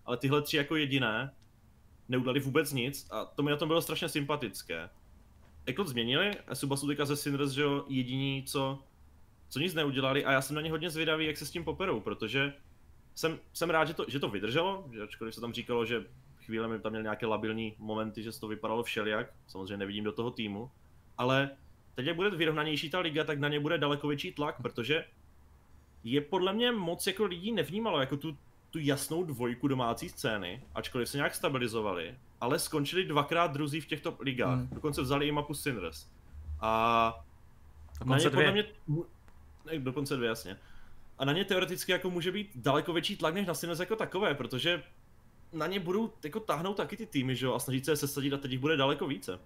ale tyhle tři jako jediné neudělali vůbec nic a to mi na tom bylo strašně sympatické. Eklot změnili, Esuba jsou teďka ze Cinders, že jo, jediní, co, co nic neudělali a já jsem na ně hodně zvědavý, jak se s tím poperou, protože jsem, jsem rád, že to, že to vydrželo, že ačkoliv se tam říkalo, že chvílemi tam měl nějaké labilní momenty, že to vypadalo všelijak, samozřejmě nevidím do toho týmu, ale teď jak bude vyrovnanější ta liga, tak na ně bude daleko větší tlak, protože je podle mě moc jako lidí nevnímalo jako tu, tu jasnou dvojku domácí scény, ačkoliv se nějak stabilizovali, ale skončili dvakrát druzí v těchto ligách, hmm. dokonce vzali i mapu Cinders. A dokonce na ně dvě. podle mě, ne, dokonce dvě, jasně. A na ně teoreticky jako může být daleko větší tlak než na Cinders jako takové, protože na ně budou jako táhnout taky ty týmy, že jo, a snažit se je sesadit a teď jich bude daleko více.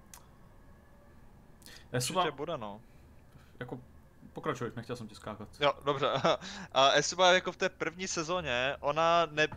Esuba... Určitě bude, no. Jako, pokračuj, nechtěl jsem ti skákat. Jo, dobře. A Esuba jako v té první sezóně, ona ne...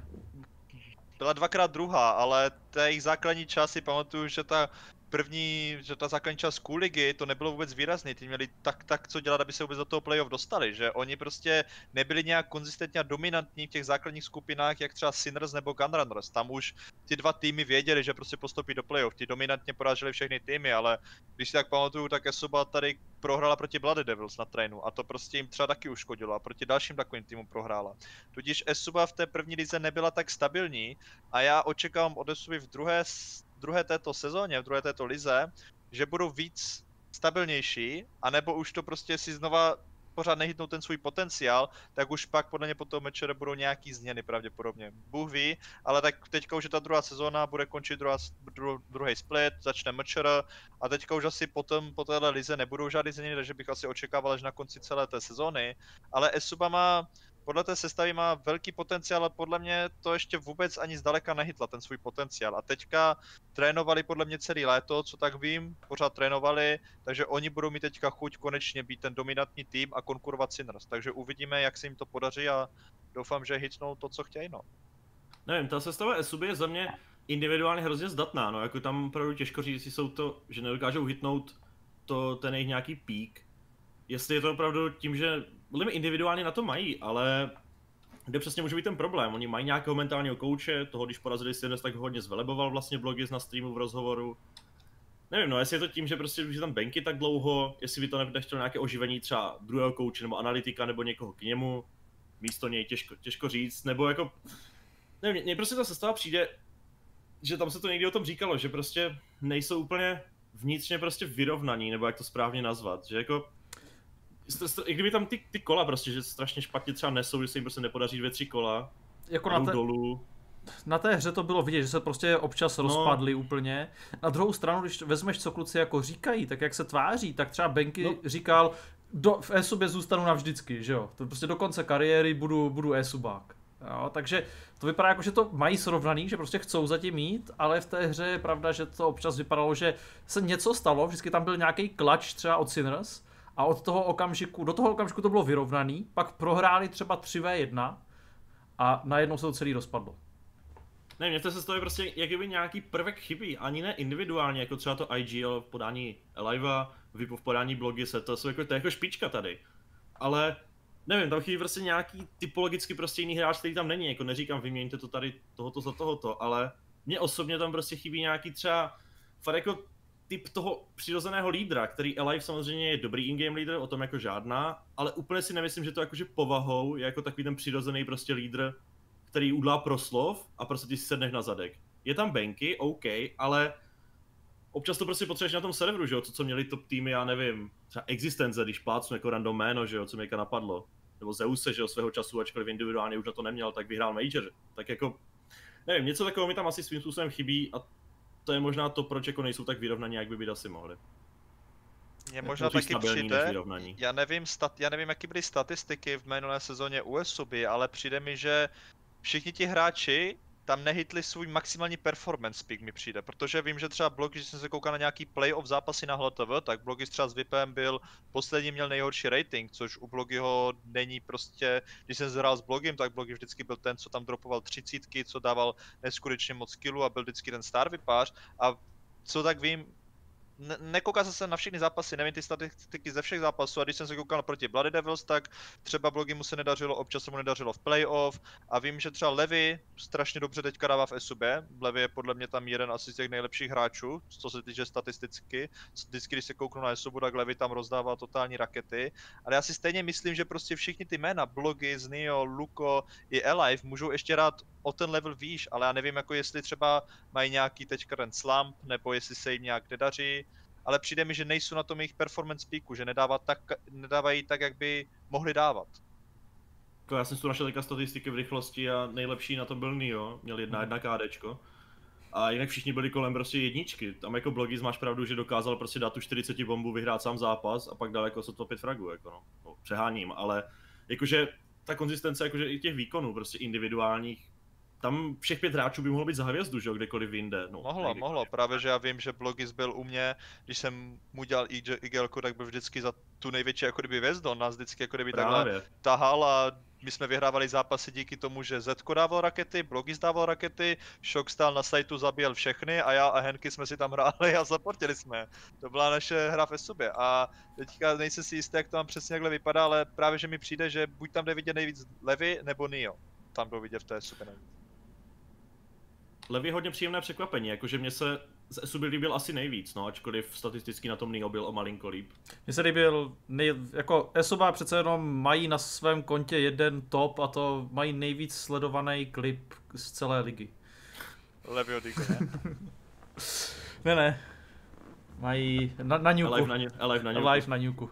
byla dvakrát druhá, ale té jejich základní časy, pamatuju, že ta první, že ta základní část Cool ligy, to nebylo vůbec výrazný, ty měli tak, tak co dělat, aby se vůbec do toho playoff dostali, že oni prostě nebyli nějak konzistentně a dominantní v těch základních skupinách, jak třeba Sinners nebo Gunrunners, tam už ty dva týmy věděli, že prostě postoupí do playoff, ty dominantně poráželi všechny týmy, ale když si tak pamatuju, tak Esuba tady prohrála proti Bloody Devils na trénu a to prostě jim třeba taky uškodilo a proti dalším takovým týmům prohrála. Tudíž Esuba v té první lize nebyla tak stabilní a já očekávám od Esuby v druhé druhé této sezóně, v druhé této lize, že budou víc stabilnější, anebo už to prostě si znova pořád nehytnou ten svůj potenciál, tak už pak podle mě po toho mečere budou nějaký změny pravděpodobně. Bůh ví, ale tak teďka už je ta druhá sezóna, bude končit druhá, dru, druhý split, začne mečere a teďka už asi potom po téhle lize nebudou žádný změny, takže bych asi očekával, že na konci celé té sezóny, ale Esuba má podle té sestavy má velký potenciál, ale podle mě to ještě vůbec ani zdaleka nehytla ten svůj potenciál. A teďka trénovali podle mě celý léto, co tak vím, pořád trénovali, takže oni budou mít teďka chuť konečně být ten dominantní tým a konkurovat Sinners. Takže uvidíme, jak se jim to podaří a doufám, že hitnou to, co chtějí, no. Nevím, ta sestava Esuby je za mě individuálně hrozně zdatná, no, jako tam opravdu těžko říct, jestli jsou to, že nedokážou hitnout to, ten jejich nějaký pík. Jestli je to opravdu tím, že lidmi individuálně na to mají, ale kde přesně může být ten problém? Oni mají nějakého mentálního kouče, toho když porazili Sinners, tak ho hodně zveleboval vlastně Blogis na streamu v rozhovoru. Nevím, no jestli je to tím, že prostě už je tam Benky tak dlouho, jestli by to nechtělo nějaké oživení třeba druhého kouče nebo analytika nebo někoho k němu, místo něj těžko, těžko říct, nebo jako, nevím, mně prostě ta sestava přijde, že tam se to někdy o tom říkalo, že prostě nejsou úplně vnitřně prostě vyrovnaní, nebo jak to správně nazvat, že jako i kdyby tam ty, ty kola prostě, že strašně špatně třeba nesou, že se jim prostě nepodaří dvě, tři kola, jako na té, dolů. Na té hře to bylo vidět, že se prostě občas no. rozpadly úplně. Na druhou stranu, když vezmeš, co kluci jako říkají, tak jak se tváří, tak třeba Benky no. říkal, do, v e-subě zůstanu navždycky, že jo. To prostě do konce kariéry budu, budu e-subák. Jo, takže to vypadá jako, že to mají srovnaný, že prostě chcou zatím mít, ale v té hře je pravda, že to občas vypadalo, že se něco stalo, vždycky tam byl nějaký klač třeba od Sinners, a od toho okamžiku, do toho okamžiku to bylo vyrovnaný, pak prohráli třeba tři vé jedna a najednou se to celý rozpadlo. Ne, mně to se stojí prostě, jak kdyby nějaký prvek chybí, ani ne individuálně, jako třeba to I G L v podání Eliva, Vipo v podání Blogise, to jsou jako, to je jako špička tady. Ale nevím, tam chybí prostě nějaký typologicky prostě jiný hráč, který tam není, jako neříkám vyměňte to tady tohoto za tohoto, ale mně osobně tam prostě chybí nějaký třeba, fakt jako typ toho přirozeného lídra, který Elive samozřejmě je dobrý in-game lídr, o tom jako žádná, ale úplně si nemyslím, že to jakože povahou je jako takový ten přirozený prostě lídr, který udlá proslov a prostě ty si sedneš na zadek. Je tam Benky, OK, ale občas to prostě potřebuješ na tom serveru, že jo, co, co měli top týmy, já nevím, třeba Existence, když plácnu jako random jméno, že jo, co mě napadlo, nebo Zeuse, že jo, svého času, ačkoliv individuálně už na to neměl, tak vyhrál Major, tak jako, nevím, něco takového mi tam asi svým způsobem chybí a to je možná to, proč jako nejsou tak vyrovnaní, jak by být asi mohli. Mně možná taky přijde, já nevím, stat, já nevím, jaký byly statistiky v minulé sezóně u Esuby, ale přijde mi, že všichni ti hráči tam nehitli svůj maximální performance peak, mi přijde, protože vím, že třeba Blogis, když jsem se koukal na nějaký playoff zápasy na H L T V, tak Blogis třeba s Vipem byl, poslední měl nejhorší rating, což u Blogiho není prostě, když jsem zhrál s Blogim, tak Blogi vždycky byl ten, co tam dropoval třicítky, co dával neskutečně moc killů a byl vždycky ten star vypář a co tak vím, ne, nekoukal jsem se na všechny zápasy, nevím ty statistiky ze všech zápasů a když jsem se koukal proti Bloody Devils, tak třeba Blogy mu se nedařilo, občas se mu nedařilo v playoff a vím, že třeba Levi strašně dobře teďka dává v S U B. Levi je podle mě tam jeden asi z těch nejlepších hráčů, co se týče statisticky. Vždycky, když se kouknu na S U B, tak Levi tam rozdává totální rakety, ale já si stejně myslím, že prostě všichni ty jména, Blogy, Znio, Luko i Alive můžou ještě rád o ten level výš, ale já nevím, jako jestli třeba mají nějaký teďka ten slump, nebo jestli se jim nějak nedaří, ale přijde mi, že nejsou na tom jejich performance peaku, že nedává tak, nedávají tak, jak by mohli dávat. Já jsem si tu našel teďka statistiky v rychlosti a nejlepší na tom byl Nio, měl jedna jedna KDčko. A jinak všichni byli kolem prostě jedničky. Tam jako Blogis máš pravdu, že dokázal prostě dát tu čtyřicet bombu, vyhrát sám zápas a pak dal jako sotva pět fragů, jako no. no. Přeháním, ale jakože ta konzistence jakože i těch výkonů prostě individuálních, tam všech pět hráčů by mohlo být za hvězdu, že jo, kdekoliv jinde. No, mohlo, mohlo, právě že já vím, že Blogis byl u mě, když jsem mu dělal igelku, tak byl vždycky za tu největší jako kdyby hvězdu, on nás vždycky jako kdyby takhle tahal a my jsme vyhrávali zápasy díky tomu, že Zetko dával rakety, Blogis dával rakety, Shock stál na sajtu, zabíjel všechny a já a Henky jsme si tam hráli a zaportili jsme. To byla naše hra v S U B a teďka nejsem si jistý, jak to tam přesně takhle vypadá, ale právě že mi přijde, že buď tam jde vidět nejvíc Levi nebo Nio. Tam byl vidět v té S U B nejvíc. Levi je hodně příjemné překvapení, jakože mě se z S U B líbil asi nejvíc, no, ačkoliv statisticky na tom Nio byl o malinko líp. Mně se líbil, nej, jako S U B přece jenom mají na svém kontě jeden top a to mají nejvíc sledovaný klip z celé ligy. Levi od Igo, ne? ne, ne. Mají na, na Nuku. Alive na, Alive na Nuku. Alive na Nuku.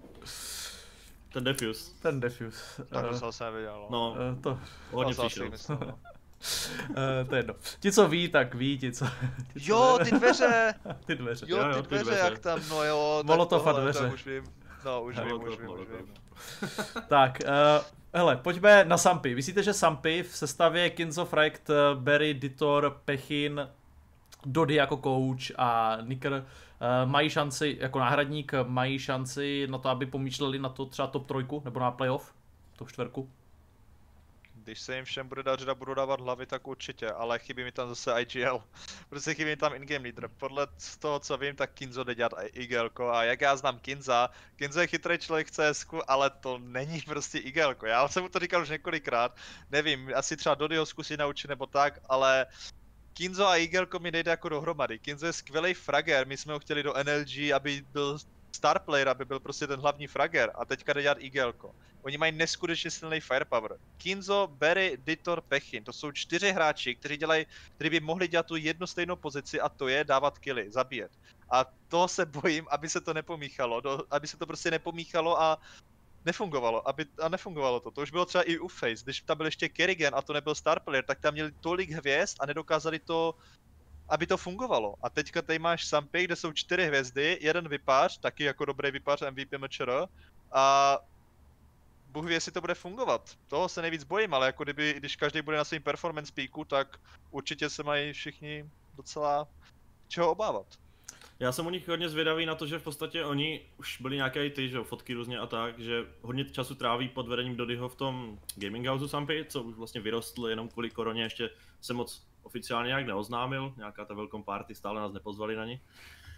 Ten Defuse. Ten Defuse. Tak to uh, jsem neviděl, no. Uh, to hodně přišel. Uh, to je jedno. Ti, co ví, tak ví, ti, co... Ti, co jo, ty dveře! ty dveře. Jo, ty, jo, ty dveře, dveře, jak tam, no jo, Molotov a dveře. Tak už vím. No, už vím, už vím, už vím. Tak, uh, hele, pojďme na Sampy. Myslíte, že Sampy v sestavě Kings of Rekt, Barry, Ditor, Pechin, Dody jako coach a Nicker uh, mají šanci, jako náhradník, mají šanci na to, aby pomýšleli na to třeba top trojku, nebo na playoff, top čtverku? Když se jim všem bude dařit a budu dávat hlavy, tak určitě, ale chybí mi tam zase I G L. Prostě chybí mi tam in-game leader. Podle toho, co vím, tak Kinzo jde dělat igelko a jak já znám Kinza, Kinzo je chytrý člověk v C S ku, ale to není prostě igelko. Já jsem mu to říkal už několikrát, nevím, asi třeba Dody ho zkusí naučit nebo tak, ale Kinzo a igelko mi nejde jako dohromady. Kinzo je skvělý frager, my jsme ho chtěli do N L G, aby byl star player, aby byl prostě ten hlavní frager a teďka jde dělat igelko. Oni mají neskutečně silný firepower. Kinzo, Barry, Ditor, Pechin, to jsou čtyři hráči, kteří dělají, kteří by mohli dělat tu jednu stejnou pozici a to je dávat killy, zabíjet. A to se bojím, aby se to nepomíchalo, do, aby se to prostě nepomíchalo a nefungovalo, aby, a nefungovalo to. To už bylo třeba i u FaZe, když tam byl ještě Kerrigan a to nebyl star player, tak tam měli tolik hvězd a nedokázali to, aby to fungovalo. A teďka tady máš Sampy, kde jsou čtyři hvězdy, jeden vypář, taky jako dobrý vypář M V P M Č R a Bůh ví, jestli to bude fungovat. Toho se nejvíc bojím, ale jako kdyby, když každý bude na svým performance peaku, tak určitě se mají všichni docela čeho obávat. Já jsem u nich hodně zvědavý na to, že v podstatě oni už byli nějaké ty, že fotky různě a tak, že hodně času tráví pod vedením Dodyho v tom gaming houseu Sampy, co už vlastně vyrostl jenom kvůli koroně, ještě se moc oficiálně nějak neoznámil, nějaká ta welcome party, stále nás nepozvali na ní.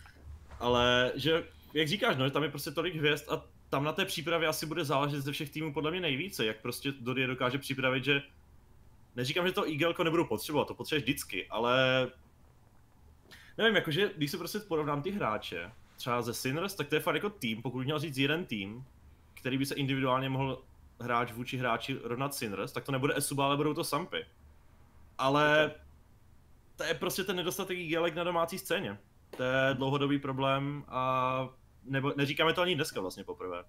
Ale že, jak říkáš, no, že tam je prostě tolik hvězd a tam na té přípravě asi bude záležet ze všech týmů podle mě nejvíce, jak prostě Dody dokáže připravit, že neříkám, že to igelko nebudu potřebovat, to potřebuješ vždycky, ale nevím, jakože když se prostě porovnám ty hráče, třeba ze Sinners, tak to je fakt jako tým, pokud měl říct jeden tým, který by se individuálně mohl hráč vůči hráči rovnat Sinners, tak to nebude S U B, ale budou to Sampy. Ale to je prostě ten nedostatek igelek na domácí scéně. To je dlouhodobý problém a nebo neříkáme to ani dneska vlastně poprvé.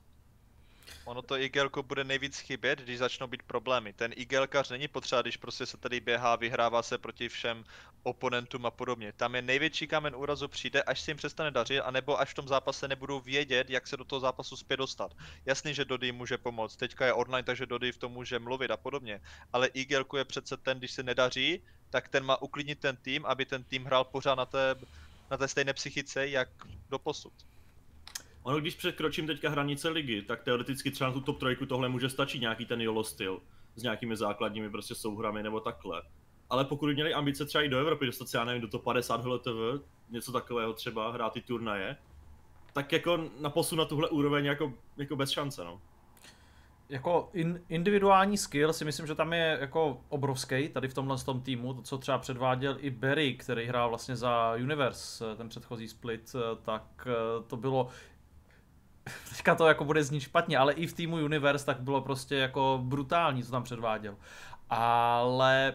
Ono to igelko bude nejvíc chybět, když začnou být problémy. Ten igelkař není potřeba, když prostě se tady běhá, vyhrává se proti všem oponentům a podobně. Tam je největší kámen úrazu přijde, až se jim přestane dařit, anebo až v tom zápase nebudou vědět, jak se do toho zápasu zpět dostat. Jasný, že Dody může pomoct, teďka je online, takže Dody v tom může mluvit a podobně. Ale igelko je přece ten, když se nedaří, tak ten má uklidnit ten tým, aby ten tým hrál pořád na té, na té stejné psychice, jak doposud. Ono, když překročím teďka hranice ligy, tak teoreticky třeba na tu top trojku tohle může stačit nějaký ten YOLO styl s nějakými základními prostě souhrami nebo takhle. Ale pokud měli ambice třeba i do Evropy dostat se, já nevím, do top padesát H L T V, něco takového třeba, hrát ty turnaje, tak jako na posun na tuhle úroveň jako, jako bez šance, no. Jako in, individuální skill si myslím, že tam je jako obrovský tady v tomhle tom týmu, to co třeba předváděl i Barry, který hrál vlastně za Universe, ten předchozí split, tak to bylo, teďka to jako bude znít špatně, ale i v týmu Universe tak bylo prostě jako brutální, co tam předváděl. Ale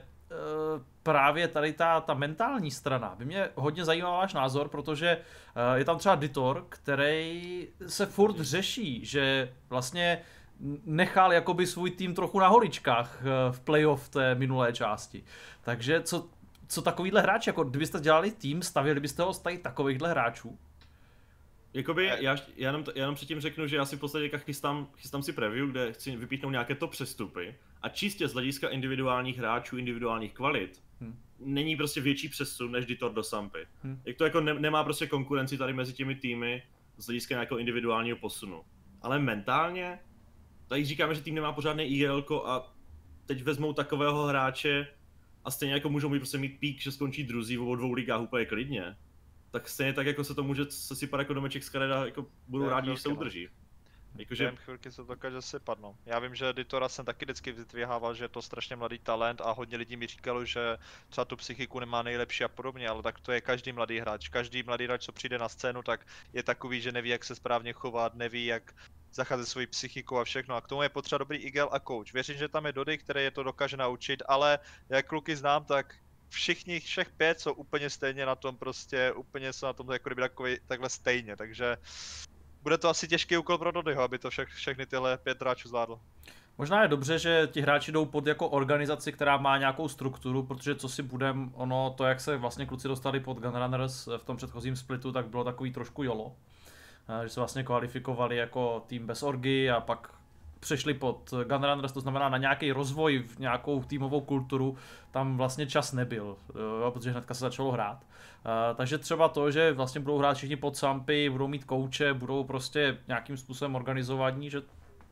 právě tady ta, ta mentální strana by mě hodně zajímal váš názor, protože je tam třeba Ditor, který se furt řeší, že vlastně nechal jakoby svůj tým trochu na holičkách v playoff té minulé části. Takže co, co takovýhle hráč, jako kdybyste dělali tým, stavěli byste ho z tady takovýchhle hráčů? Jakoby, já, já, jenom, já jenom předtím řeknu, že já si v podstatě chystám, chystám si preview, kde chci vypíchnout nějaké top přestupy a čistě z hlediska individuálních hráčů, individuálních kvalit, hmm. není prostě větší přesun než Ditor do Sampy. Hmm. Jak to jako ne, nemá prostě konkurenci tady mezi těmi týmy z hlediska nějakého individuálního posunu. Ale mentálně, tady říkáme, že tým nemá pořádný I G L a teď vezmou takového hráče a stejně jako můžou mít prostě mít pík, že skončí druzí v obou dvou ligách úplně klidně. Tak stejně tak, jako se to může sesypat jako domeček z Kareda, jako budou rádi, když se udrží. Jakože... Během chvilky se to dokáže sypat, no. Já vím, že Ditora jsem taky vždycky vyzdvihával, že je to strašně mladý talent a hodně lidí mi říkalo, že třeba tu psychiku nemá nejlepší a podobně, ale tak to je každý mladý hráč. Každý mladý hráč, co přijde na scénu, tak je takový, že neví, jak se správně chovat, neví, jak zacházet svojí psychikou a všechno. A k tomu je potřeba dobrý I G L a coach. Věřím, že tam je Dody, který je to dokáže naučit, ale jak kluky znám, tak všichni, všech pět jsou úplně stejně na tom prostě, úplně jsou na tom jako kdyby takový, takhle stejně, takže bude to asi těžký úkol pro Dodyho, aby to všech, všechny tyhle pět hráčů zvládlo. Možná je dobře, že ti hráči jdou pod jako organizaci, která má nějakou strukturu, protože co si budem, ono, to jak se vlastně kluci dostali pod Gunrunners v tom předchozím splitu, tak bylo takový trošku jolo. Že se vlastně kvalifikovali jako tým bez orgy a pak přešli pod Gunrunners, to znamená na nějaký rozvoj, v nějakou týmovou kulturu, tam vlastně čas nebyl, jo, protože hnedka se začalo hrát. Uh, takže třeba to, že vlastně budou hrát všichni pod Sampy, budou mít kouče, budou prostě nějakým způsobem organizovaní, že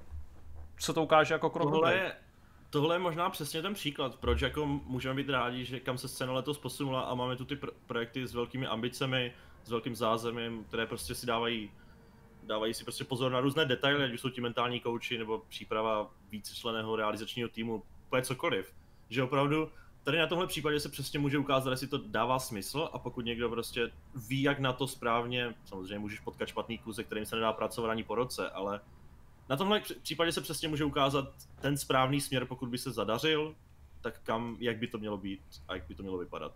se to ukáže jako krok tohle je, tohle je možná přesně ten příklad, proč jako můžeme být rádi, že kam se scéna letos posunula a máme tu ty pr- projekty s velkými ambicemi, s velkým zázemím, které prostě si dávají dávají si prostě pozor na různé detaily, ať už jsou ti mentální kouči nebo příprava vícečlenného realizačního týmu, úplně cokoliv. Že opravdu tady na tomhle případě se přesně může ukázat, jestli to dává smysl a pokud někdo prostě ví, jak na to správně, samozřejmě můžeš potkat špatný kus, se kterým se nedá pracovat ani po roce, ale na tomhle případě se přesně může ukázat ten správný směr, pokud by se zadařil, tak kam, jak by to mělo být a jak by to mělo vypadat.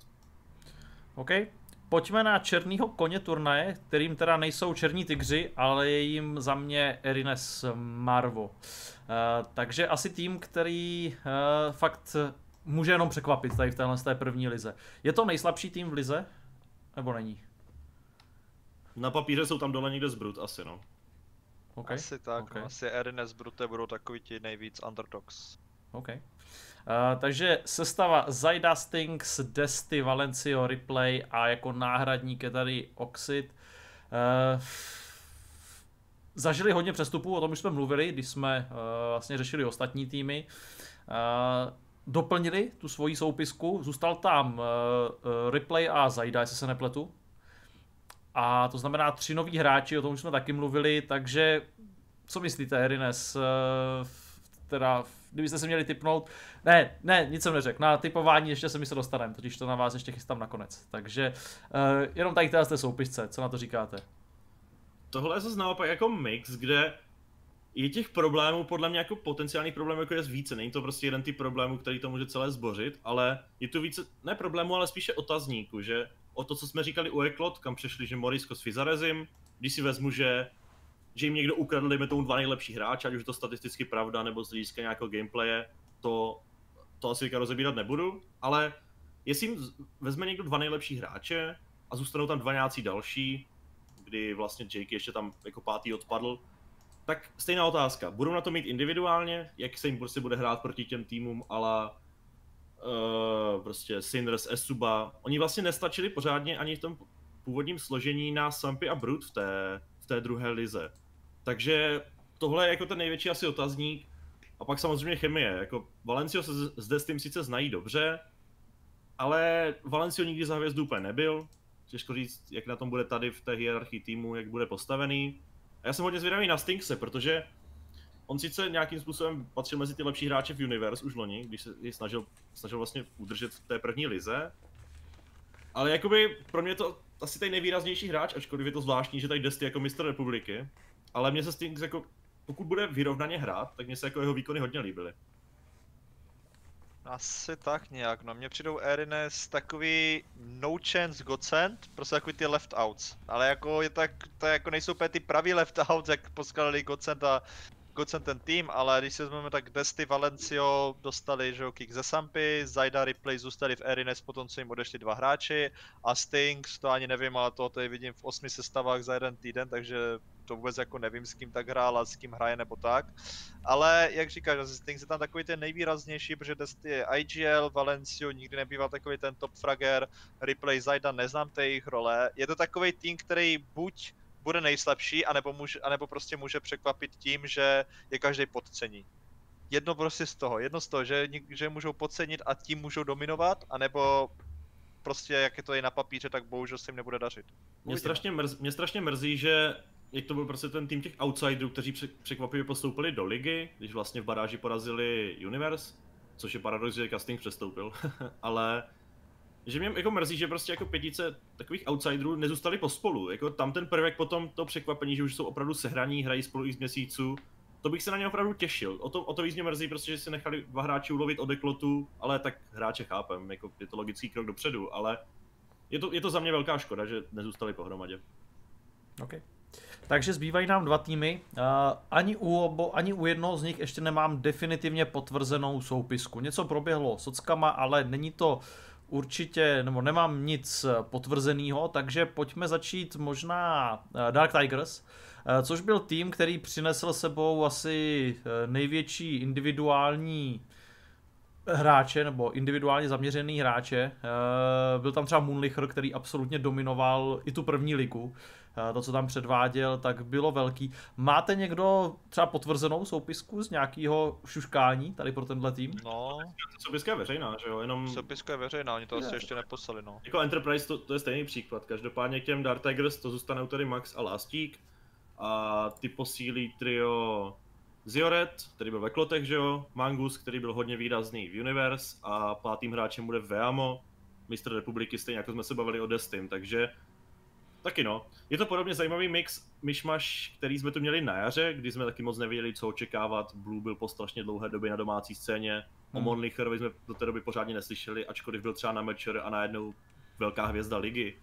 OK. Pojďme na černýho koně turnaje, kterým teda nejsou černí tygři, ale je jim za mě Erines Marvo. Uh, takže asi tým, který uh, fakt může jenom překvapit tady v téhle té první lize. Je to nejslabší tým v lize? Nebo není? Na papíře jsou tam dole někde Zbrut asi, no. Okay. Asi tak, okay. no, asi Erines Brute budou takový ti nejvíc underdogs. OK. Uh, takže sestava Zaida, Stinks, Desty, Valencio, Replay a jako náhradník je tady Oxid. Uh, zažili hodně přestupů, o tom už jsme mluvili, když jsme uh, vlastně řešili ostatní týmy. Uh, doplnili tu svoji soupisku, zůstal tam uh, uh, Replay a Zaida, jestli se nepletu. A to znamená tři noví hráči, o tom už jsme taky mluvili, takže co myslíte, Erines? Uh, teda, kdybyste se měli tipnout, ne, ne, nic jsem neřekl, na tipování ještě se mi se dostaneme, totiž to na vás ještě chystám nakonec, takže uh, jenom tady z té soupisce, co na to říkáte? Tohle je zase naopak jako mix, kde je těch problémů podle mě jako potenciálních problémů jako je více, není to prostě jeden typ problémů, který to může celé zbořit, ale je tu více, ne problémů, ale spíše otazníku, že o to, co jsme říkali u Eklot, kam přešli, že Morisko s Fizarezim, když si vezmu, že že jim někdo ukradl, dejme tomu dva nejlepší hráče, ať už je to statisticky pravda, nebo z hlediska nějakého gameplaye, to, to asi rozebírat nebudu, ale jestli jim vezme někdo dva nejlepší hráče a zůstanou tam dva nějací další, kdy vlastně Jakey ještě tam jako pátý odpadl, tak stejná otázka, budou na to mít individuálně, jak se jim prostě bude hrát proti těm týmům ala uh, prostě Cinders, Esuba, oni vlastně nestačili pořádně ani v tom původním složení na Sampy a Brute v té, v té druhé lize. Takže tohle je jako ten největší asi otazník. A pak samozřejmě chemie. Jako Valencio se zde s tím sice znají dobře, ale Valencio nikdy za hvězdu úplně nebyl. těžko říct, jak na tom bude tady v té hierarchii týmu, jak bude postavený. A já jsem hodně zvědavý na Stinkse, protože on sice nějakým způsobem patřil mezi ty lepší hráče v Universe už loni, když se ji snažil, snažil vlastně udržet v té první lize. Ale jakoby pro mě to asi ten nejvýraznější hráč, ačkoliv je to zvláštní, že tady Desty jako mistr republiky. Ale mně se Stinks jako, pokud bude vyrovnaně hrát, tak mně se jako jeho výkony hodně líbily. Asi tak nějak, no mně přijdou Erines takový no chance Godsend, prostě takový ty left outs, ale jako je tak, to jako nejsou úplně ty pravý left outs, jak poskladali Godsend a Godsend ten tým, ale když se vezmeme, tak Desty, Valencio dostali, že jo, kick ze Sampy, Zajda, Replay zůstali v Erines potom, co jim odešli dva hráči a Stinks, to ani nevím, ale to tady vidím v osmi sestavách za jeden týden, takže to vůbec jako nevím, s kým tak hrál a s kým hraje nebo tak. Ale jak říkáš, Stinks je tam takový ten nejvýraznější, protože Desty je I G L, Valencio nikdy nebýval takový ten top fragger, Replay, Zajda, neznám té jejich role. Je to takový tým, který buď bude nejslabší, anebo, může, anebo prostě může překvapit tím, že je každý podcení. Jedno prostě z toho, jedno z toho, že, že můžou podcenit a tím můžou dominovat, anebo prostě jak je to i na papíře, tak bohužel se jim nebude dařit. Mě strašně, mrz, mě strašně mrzí, že jak to byl prostě ten tým těch outsiderů, kteří překvapivě postoupili do ligy, když vlastně v baráži porazili Universe, což je paradox, že Casting přestoupil, ale že mě jako mrzí, že prostě jako pětice takových outsiderů nezůstali pospolu, jako tam ten prvek potom to překvapení, že už jsou opravdu sehraní, hrají spolu x měsíců, to bych se na ně opravdu těšil, o to, o to víc mě mrzí prostě, že si nechali dva hráči ulovit od deklotu, ale tak hráče chápem, jako je to logický krok dopředu, ale je to, je to za mě velká škoda, že nezůstali pohromadě. Okay. Takže zbývají nám dva týmy, uh, ani, u obo, ani u jednoho z nich ještě nemám definitivně potvrzenou soupisku. Něco proběhlo s ockama, ale není to určitě, nebo nemám nic potvrzeného, takže pojďme začít možná Dark Tigers, uh, což byl tým, který přinesl sebou asi největší individuální hráče, nebo individuálně zaměřený hráče. Uh, byl tam třeba Moonlicher, který absolutně dominoval i tu první ligu. To, co tam předváděl, tak bylo velký. Máte někdo třeba potvrzenou soupisku z nějakého šuškání tady pro tenhle tým? No. Soupiska je veřejná, že jo? Jenom... Soupiska je veřejná, oni to asi ještě neposlali, no. Jako Enterprise to, to je stejný příklad. Každopádně k těm Dark Tigers to zůstanou tady Max a Lastík. A ty posílí trio Zioret, který byl ve klotech, že jo? Mangus, který byl hodně výrazný v Universe. A pátým hráčem bude Veamo, mistr republiky, stejně jako jsme se bavili o Destim, takže taky no. Je to podobně zajímavý mix, myšmaš, který jsme tu měli na jaře, kdy jsme taky moc nevěděli, co očekávat. Blue byl po strašně dlouhé době na domácí scéně. Hmm. O Monlicherovi jsme do té doby pořádně neslyšeli, ačkoliv byl třeba na Matcher a najednou velká hvězda ligy.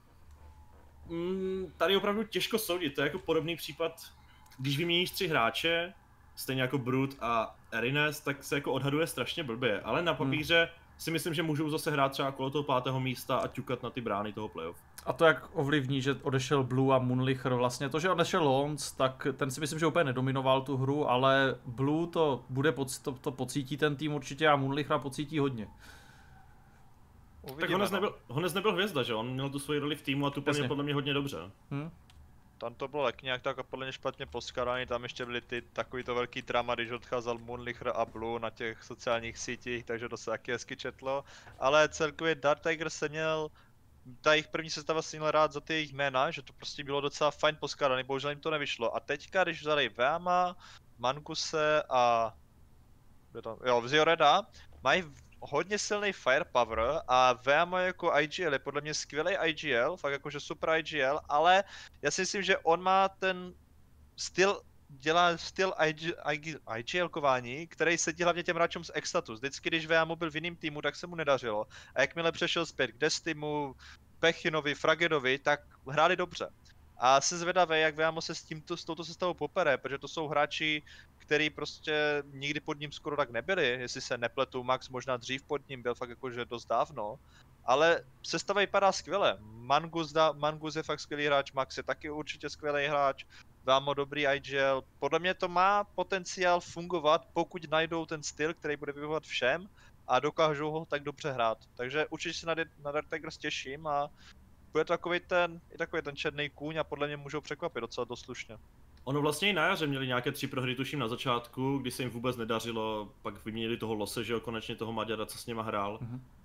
Mm, tady je opravdu těžko soudit, to je jako podobný případ, když vyměníš tři hráče, stejně jako Brute a Erines, tak se jako odhaduje strašně blbě, ale na papíře hmm. si myslím, že můžou zase hrát třeba okolo toho pátého místa a ťukat na ty brány toho playoff. A to jak ovlivní, že odešel Blue a Moonlicher, vlastně to, že odešel Lons, tak ten si myslím, že úplně nedominoval tu hru, ale Blue to bude, to, to pocítí ten tým určitě a Moonlichera pocítí hodně. Uvidíme, tak Honez nebyl, Honez nebyl hvězda, že? On měl tu svoji roli v týmu a tu plnil podle mě hodně dobře. Hmm? Tam to bylo jak nějak tak a podle mě špatně poskládaný, tam ještě byly ty takový to velký drama, když odcházel Moonlicher a Blue na těch sociálních sítích, takže to se taky hezky četlo. Ale celkově Dark Tigers se měl, ta jejich první sestava si měl rád za ty jejich jména, že to prostě bylo docela fajn poskládaný, bohužel jim to nevyšlo. A teďka, když vzali Veama, Manguse a... jo, Zioreda, mají hodně silný firepower a Veama jako I G L je podle mě skvělý I G L, fakt jakože super I G L, ale já si myslím, že on má ten styl, dělá styl I G L kování, který sedí hlavně těm hráčům z Extatus. Vždycky, když Veamo byl v jiném týmu, tak se mu nedařilo. A jakmile přešel zpět k Destimu, Pechinovi, Fragedovi, tak hráli dobře. A jsem zvědavý, jak Veamo se s, tímto, s touto sestavou popere, protože to jsou hráči, který prostě nikdy pod ním skoro tak nebyli, jestli se nepletu, Max možná dřív pod ním byl fakt jakože dost dávno, ale sestava vypadá skvěle. Mangus, da, Mangus je fakt skvělý hráč, Max je taky určitě skvělý hráč, Veamo dobrý I G L, podle mě to má potenciál fungovat, pokud najdou ten styl, který bude vyhovovat všem a dokážou ho tak dobře hrát. Takže určitě se na, na Dark Tigers těším a bude to takový ten, i takový ten černý kůň a podle mě můžou překvapit docela dost slušně. Ono vlastně i na jaře měli nějaké tři prohry, tuším na začátku, kdy se jim vůbec nedařilo, pak vyměnili toho Lose, že jo, konečně toho Maďara, co s nima hrál. Mm-hmm.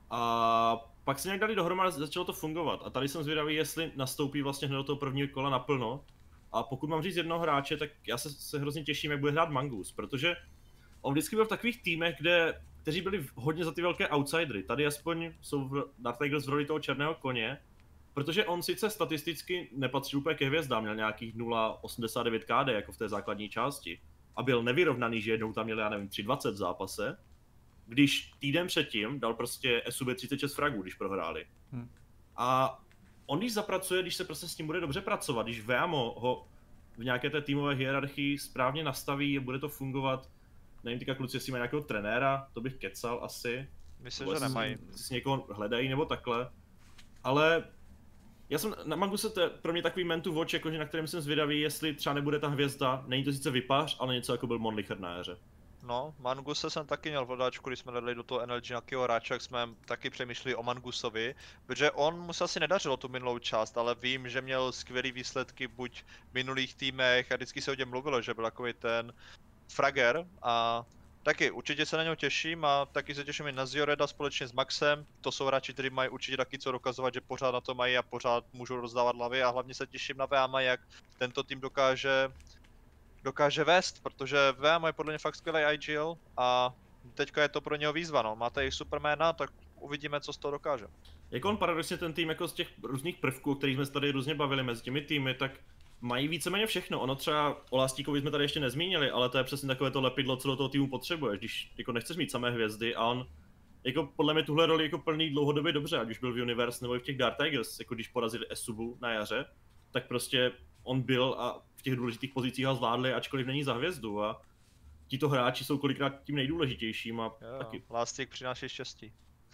A pak se nějak dali dohromady, začalo to fungovat. A tady jsem zvědavý, jestli nastoupí vlastně hned do toho prvního kola naplno. A pokud mám říct jednoho hráče, tak já se, se hrozně těším, jak bude hrát Mangus, protože on vždycky byl v takových týmech, kde, kteří byli hodně za ty velké outsidery. Tady aspoň jsou v Dark Tigers v roli toho černého koně, protože on sice statisticky nepatří úplně ke hvězdám, měl nějakých nula celá osmdesát devět K D jako v té základní části. A byl nevyrovnaný, že jednou tam měl, já nevím, tři dvacet v zápase, když týden předtím dal prostě S U B třicet šest fragů, když prohráli. Hmm. A on když zapracuje, když se prostě s ním bude dobře pracovat, když Veamo ho v nějaké té týmové hierarchii správně nastaví a bude to fungovat, nevím teďka kluci, jestli mají nějakého trenéra, to bych kecal asi. Myslím, že nemají. Si někoho hledají nebo takhle, ale já jsem na Manguse, to je pro mě takový man to watch, jakože na kterém jsem zvědavý, jestli třeba nebude ta hvězda, není to sice vypař, ale něco jako byl Monlicher na éře. No, Manguse jsem taky měl v hledáčku, když jsme dali do toho N L G nějakého hráče, jak jsme taky přemýšleli o Mangusovi, protože on mu se asi nedařilo tu minulou část, ale vím, že měl skvělý výsledky buď v minulých týmech a vždycky se o něm mluvilo, že byl takový ten frager a taky určitě se na něho těším a taky se těším i na Zioreda společně s Maxem, to jsou hráči, kteří mají určitě taky co dokazovat, že pořád na to mají a pořád můžou rozdávat hlavy a hlavně se těším na Veama, jak tento tým dokáže dokáže vést, protože V M je podle mě fakt skvělý I G L a teďka je to pro něho výzva, no. Máte i Supermana, tak uvidíme, co z toho dokáže. Jako on paradoxně ten tým jako z těch různých prvků, o kterých jsme se tady různě bavili mezi těmi týmy, tak mají víceméně všechno. Ono třeba o Lástíkovi jsme tady ještě nezmínili, ale to je přesně takové to lepidlo, co do toho týmu potřebuješ, když jako nechceš mít samé hvězdy a on jako podle mě tuhle roli jako plný dlouhodobě dobře, ať už byl v Universe nebo i v těch Dark Tigers, jako když porazili Esubu na jaře, tak prostě on byl a v těch důležitých pozicích ho zvládli, ačkoliv není za hvězdu a tito hráči jsou kolikrát tím nejdůležitějším a jo, taky. Lástík přináší štěstí.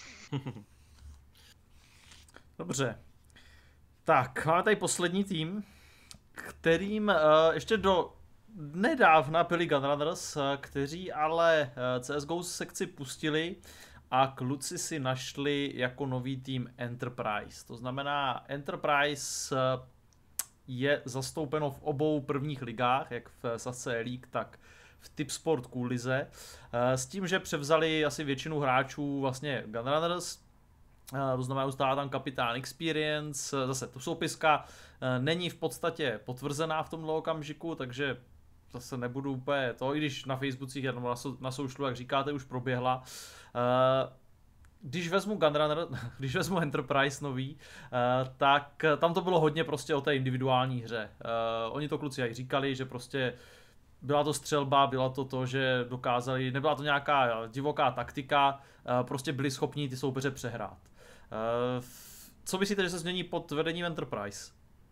Dobře. Tak, máme tady poslední tým, kterým uh, ještě do nedávna byli Gunrunners, uh, kteří ale uh, C S G O sekci pustili a kluci si našli jako nový tým Enterprise. To znamená, Enterprise uh, je zastoupeno v obou prvních ligách, jak v S A C League, tak v Tipsport Cool lize, s tím, že převzali asi většinu hráčů vlastně Gunrunners, to znamená, ustála tam kapitán Experience, zase tu soupiska není v podstatě potvrzená v tomhle okamžiku, takže zase nebudu úplně to, i když na Facebookích nebo na, so, na socialu, jak říkáte, už proběhla. Když vezmu Gunrunner, když vezmu Enterprise nový, tak tam to bylo hodně prostě o té individuální hře. Oni to kluci jak říkali, že prostě byla to střelba, byla to to, že dokázali, nebyla to nějaká divoká taktika, prostě byli schopni ty soupeře přehrát. Co myslíte, že se změní pod vedením Enterprise?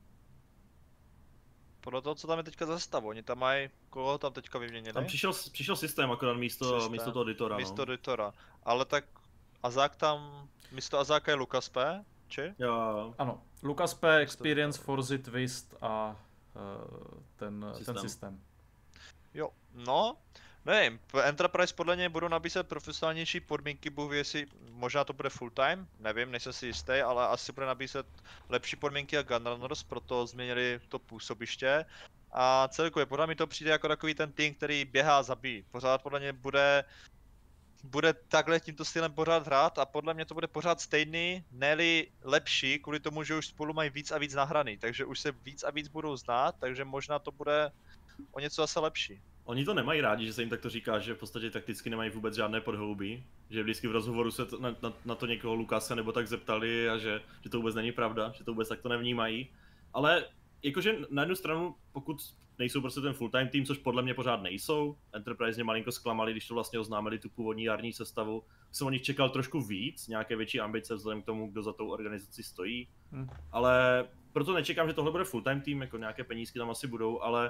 Podle toho, co tam je teďka za stav, oni tam mají, koho tam teďka vyměnili? Tam přišel, přišel systém akorát místo, systém, místo toho Ditora. Místo no. Ditora, ale tak Azák tam, místo Azáka je Lukas P, či? Jo. Ano, Lukas P, Experience, Forzy, Twist a uh, ten systém. ten systém. Jo, no, nevím, Enterprise podle něj budou nabízet profesionálnější podmínky, Bůh ví, jestli možná to bude full time, nevím, nejsem si jistý, ale asi bude nabízet lepší podmínky jak Gunrunners, proto změnili to působiště. A celkově pořád mi to přijde jako takový ten tým, který běhá a zabíjí. Pořád podle mě bude, bude takhle tímto stylem pořád hrát a podle mě to bude pořád stejný, ne-li lepší, kvůli tomu, že už spolu mají víc a víc nahraný, takže už se víc a víc budou znát, takže možná to bude o něco zase lepší. Oni to nemají rádi, že se jim takto říká, že v podstatě takticky nemají vůbec žádné podhoubí, že vždycky v rozhovoru se to, na, na, na to někoho Lukase nebo tak zeptali a že, že to vůbec není pravda, že to vůbec takto nevnímají. Ale jakože na jednu stranu, pokud nejsou prostě ten full-time tým, což podle mě pořád nejsou, Enterprise mě malinko zklamali, když to vlastně oznámili tu původní jarní sestavu, jsem o nich čekal trošku víc, nějaké větší ambice vzhledem k tomu, kdo za tou organizací stojí, hmm. ale proto nečekám, že tohle bude full-time tým, jako nějaké penízky tam asi budou, ale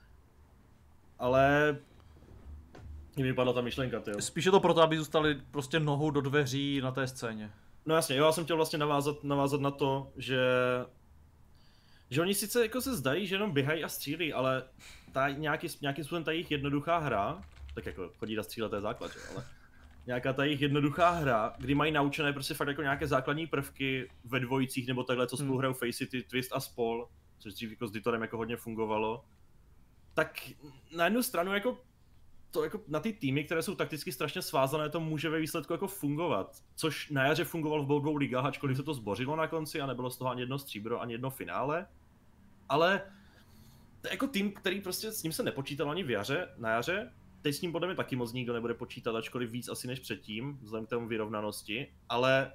Ale mi vypadla ta myšlenka, tyjo. Spíš je to proto, aby zůstali prostě nohou do dveří na té scéně. No jasně, jo, já jsem chtěl vlastně navázat, navázat na to, že že oni sice jako se zdají, že jenom běhají a střílí, ale ta nějaký, nějakým způsobem ta jejich jednoduchá hra, tak jako chodí a střílet, to je základ, že? Ale nějaká ta jejich jednoduchá hra, kdy mají naučené prostě fakt jako nějaké základní prvky ve dvojicích nebo takhle, co spolu hmm. hrajou Faceit, Twist a spol, což dřív jako s Ditorem jako hodně fungovalo. Tak na jednu stranu jako to jako na ty týmy, které jsou takticky strašně svázané, to může ve výsledku jako fungovat. Což na jaře fungovalo v obou dvou ligách, ačkoliv se to zbořilo na konci a nebylo z toho ani jedno stříbro, ani jedno finále. Ale to je jako tým, který prostě s ním se nepočítal ani v jaře, na jaře. Teď s ním podle mě taky moc nikdo nebude počítat, ačkoliv víc asi než předtím, vzhledem k tomu vyrovnanosti. Ale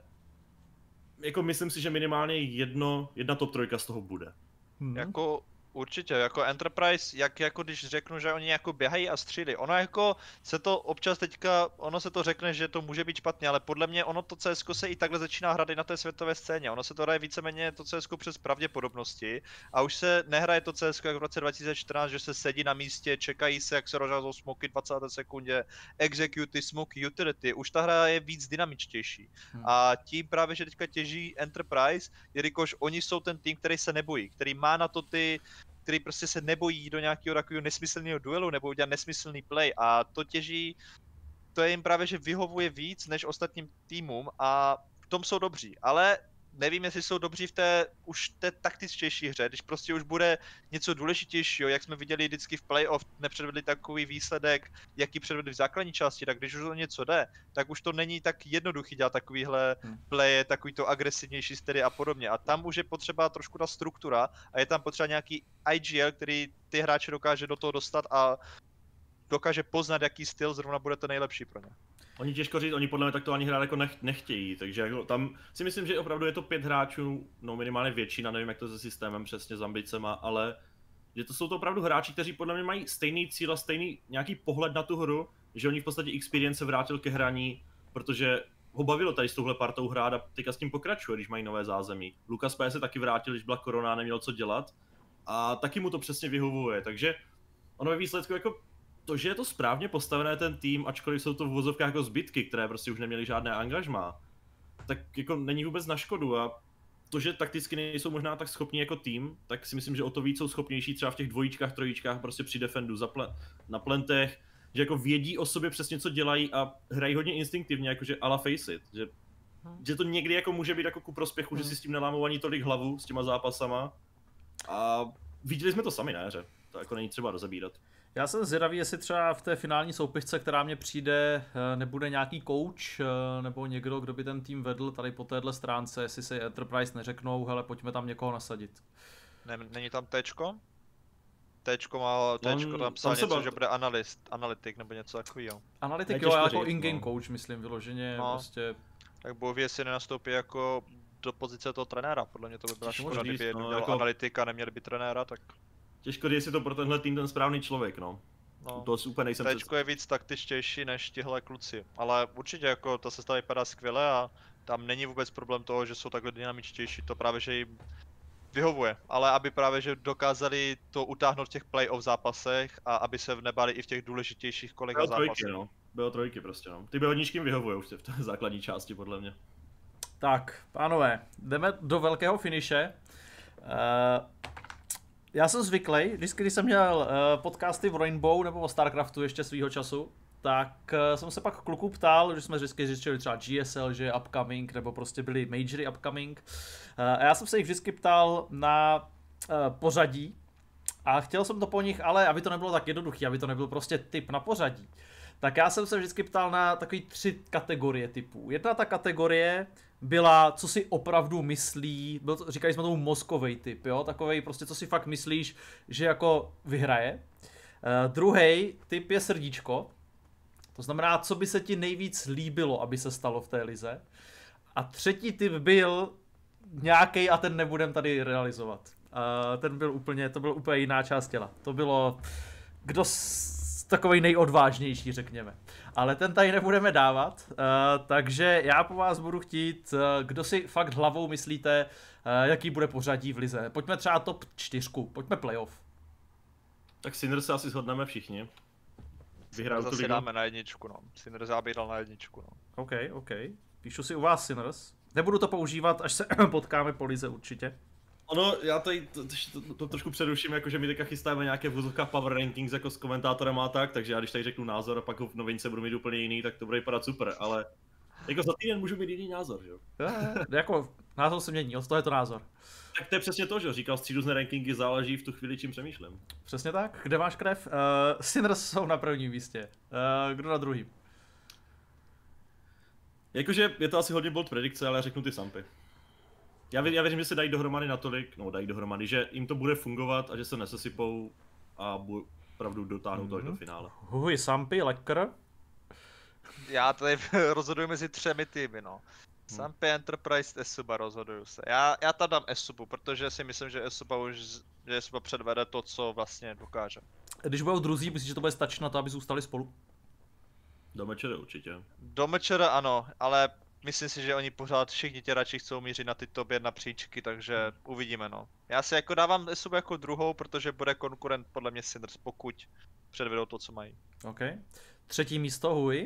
jako myslím si, že minimálně jedno, jedna top trojka z toho bude. Hmm. Jako určitě, jako Enterprise, jak jako když řeknu, že oni jako běhají a střílí, ono jako se to občas teďka, ono se to řekne, že to může být špatně, ale podle mě ono to C S ko se i takhle začíná hrát i na té světové scéně, ono se to hraje víceméně to C S ko přes pravděpodobnosti a už se nehraje to C S ko jak v roce dva tisíce čtrnáct, že se sedí na místě, čekají se, jak se rozházou smoky v dvacáté sekundě, executy, smoky, utility, už ta hra je víc dynamičtější hmm. a tím právě, že teďka těží Enterprise, jelikož oni jsou ten tým, který se nebojí, který má na to ty který prostě se nebojí do nějakého takového nesmyslného duelu nebo udělat nesmyslný play a to těží, to je jim právě, že vyhovuje víc než ostatním týmům a v tom jsou dobří, ale nevím, jestli jsou dobří v té už té taktičtější hře, když prostě už bude něco důležitějšího, jak jsme viděli vždycky v playoff, nepředvedli takový výsledek, jaký předvedli v základní části, tak když už o něco jde, tak už to není tak jednoduchý dělat takovýhle playe, takový to agresivnější styly a podobně. A tam už je potřeba trošku ta struktura a je tam potřeba nějaký I G L, který ty hráče dokáže do toho dostat a dokáže poznat, jaký styl zrovna bude ten nejlepší pro ně. Oni těžko říct, oni podle mě tak to ani hrát jako nech, nechtějí, takže jako tam si myslím, že opravdu je to pět hráčů, no minimálně většina, nevím jak to se systémem přesně s ambicema, ale že to jsou to opravdu hráči, kteří podle mě mají stejný cíl a stejný nějaký pohled na tu hru, že oni v podstatě Experience se vrátil ke hraní, protože ho bavilo tady s touhle partou hrát a teďka s tím pokračuje, když mají nové zázemí. Lucas P se taky vrátil, když byla korona, neměl co dělat a taky mu to přesně vyhovuje, takže ono ve výsledku jako to, že je to správně postavené ten tým, ačkoliv jsou to v vozovkách jako zbytky, které prostě už neměly žádné angažmá, tak jako není vůbec na škodu a to, že takticky nejsou možná tak schopní jako tým, tak si myslím, že o to víc jsou schopnější třeba v těch dvojičkách, trojičkách prostě při defendu, za ple- na plentech, že jako vědí o sobě přesně co dělají a hrají hodně instinktivně, jakože ala face it, že, že to někdy jako může být jako ku prospěchu, hmm. že si s tím nelámou ani tolik hlavu s těma zápasama a viděli jsme to sami na jaře, to jako není třeba rozebírat. Já jsem zvědavý, jestli třeba v té finální soupišce, která mně přijde, nebude nějaký coach nebo někdo, kdo by ten tým vedl tady po téhle stránce, jestli se Enterprise neřeknou, hele, pojďme tam někoho nasadit. Není tam Téčko? Téčko má, Téčko tam psal něco, bavil. Že bude analyst, analytik nebo něco takového. Analytik jo, jako in-game no. Coach, myslím, vyloženě no. Prostě. Tak Bůh jestli nenastoupí jako do pozice toho trenéra, podle mě to by byla škoda, kdyby jednou no, dělal jako... analytika a neměli by trenéra, tak... Těžko říct, jestli to pro tenhle tým ten správný člověk, no. No, to super nejsem Téčko před... je víc taktičtější než tihle kluci, ale určitě jako ta sestava vypadá skvěle a tam není vůbec problém toho, že jsou takhle dynamičtější, to právě, že jim vyhovuje, ale aby právě, že dokázali to utáhnout v těch play-off zápasech a aby se nebali i v těch důležitějších kolega zápasech. No. Bylo trojky prostě, no. Ty behodníčky jim vyhovuje už v té základní části, podle mě. Tak, pánové, jdeme do velkého finiše. Uh... Já jsem zvyklý, vždycky, když jsem měl uh, podcasty v Rainbow nebo o Starcraftu ještě svýho času, tak uh, jsem se pak kluků ptal, že jsme vždycky řešili třeba G S L, že je upcoming, nebo prostě byly majory upcoming. Uh, a já jsem se jich vždycky ptal na uh, pořadí a chtěl jsem to po nich, ale aby to nebylo tak jednoduché, aby to nebyl prostě typ na pořadí. Tak já jsem se vždycky ptal na takový tři kategorie typů. Jedna ta kategorie byla, co si opravdu myslí, byl to, říkali jsme tomu mozkovej typ, jo, takovej prostě, co si fakt myslíš, že jako vyhraje. Uh, druhý typ je srdíčko, to znamená, co by se ti nejvíc líbilo, aby se stalo v té lize. A třetí typ byl nějaký a ten nebudem tady realizovat. Uh, ten byl úplně, to byla úplně jiná část těla. To bylo, kdo s, takovej nejodvážnější, řekněme. Ale ten tady nebudeme dávat, uh, takže já po vás budu chtít, uh, kdo si fakt hlavou myslíte, uh, jaký bude pořadí v lize. Pojďme třeba top čtyřku, pojďme playoff. Tak Sinners se asi shodneme všichni. Vyhrál zase dáme na jedničku, no. Sinners já bych dal na jedničku, no. OK, OK. Píšu si u vás Sinners. Nebudu to používat, až se potkáme po lize určitě. Ono, já tady to, to, to, to trošku přeruším, jakože my teďka chystáme nějaké vozovka power rankings jako s komentátorem a tak, takže já když tady řeknu názor a pak ho v novince budu mít úplně jiný, tak to bude vypadat super, ale Jako za týden můžu mít jiný názor, že jo? Jako názor se mění, od toho je to názor. Tak to je přesně to, že říkal, střídu z rankingy záleží v tu chvíli, čím přemýšlím. Přesně tak. Kde máš krev? Uh, Sinners jsou na prvním místě. Uh, kdo na druhým? Jakože je to asi hodně bold predikce, ale já řeknu ty Sampy. Já, vě, já věřím, že se dají dohromady natolik, no dají dohromady, že jim to bude fungovat a že se nesesypou a bu, opravdu dotáhnou mm-hmm. to až do finále. Huj, Sampy, Lekr. Já tady rozhoduji mezi třemi týmy, no. Sampy, Enterprise, Esuba, rozhoduju se. Já, já tam dám Esubu, protože si myslím, že Esuba už že Esuba předvede to, co vlastně dokáže. Když budou druzí, myslíš, že to bude stačit na to, aby zůstali spolu? Do mečera určitě. Do mečera ano, ale myslím si, že oni pořád všichni ti radši chcou mířit na ty top jedna příčky, takže hmm. uvidíme, no. Já si jako dávám Esubu jako druhou, protože bude konkurent podle mě Sinners, pokud předvedou to, co mají. OK. Třetí místo, Huj.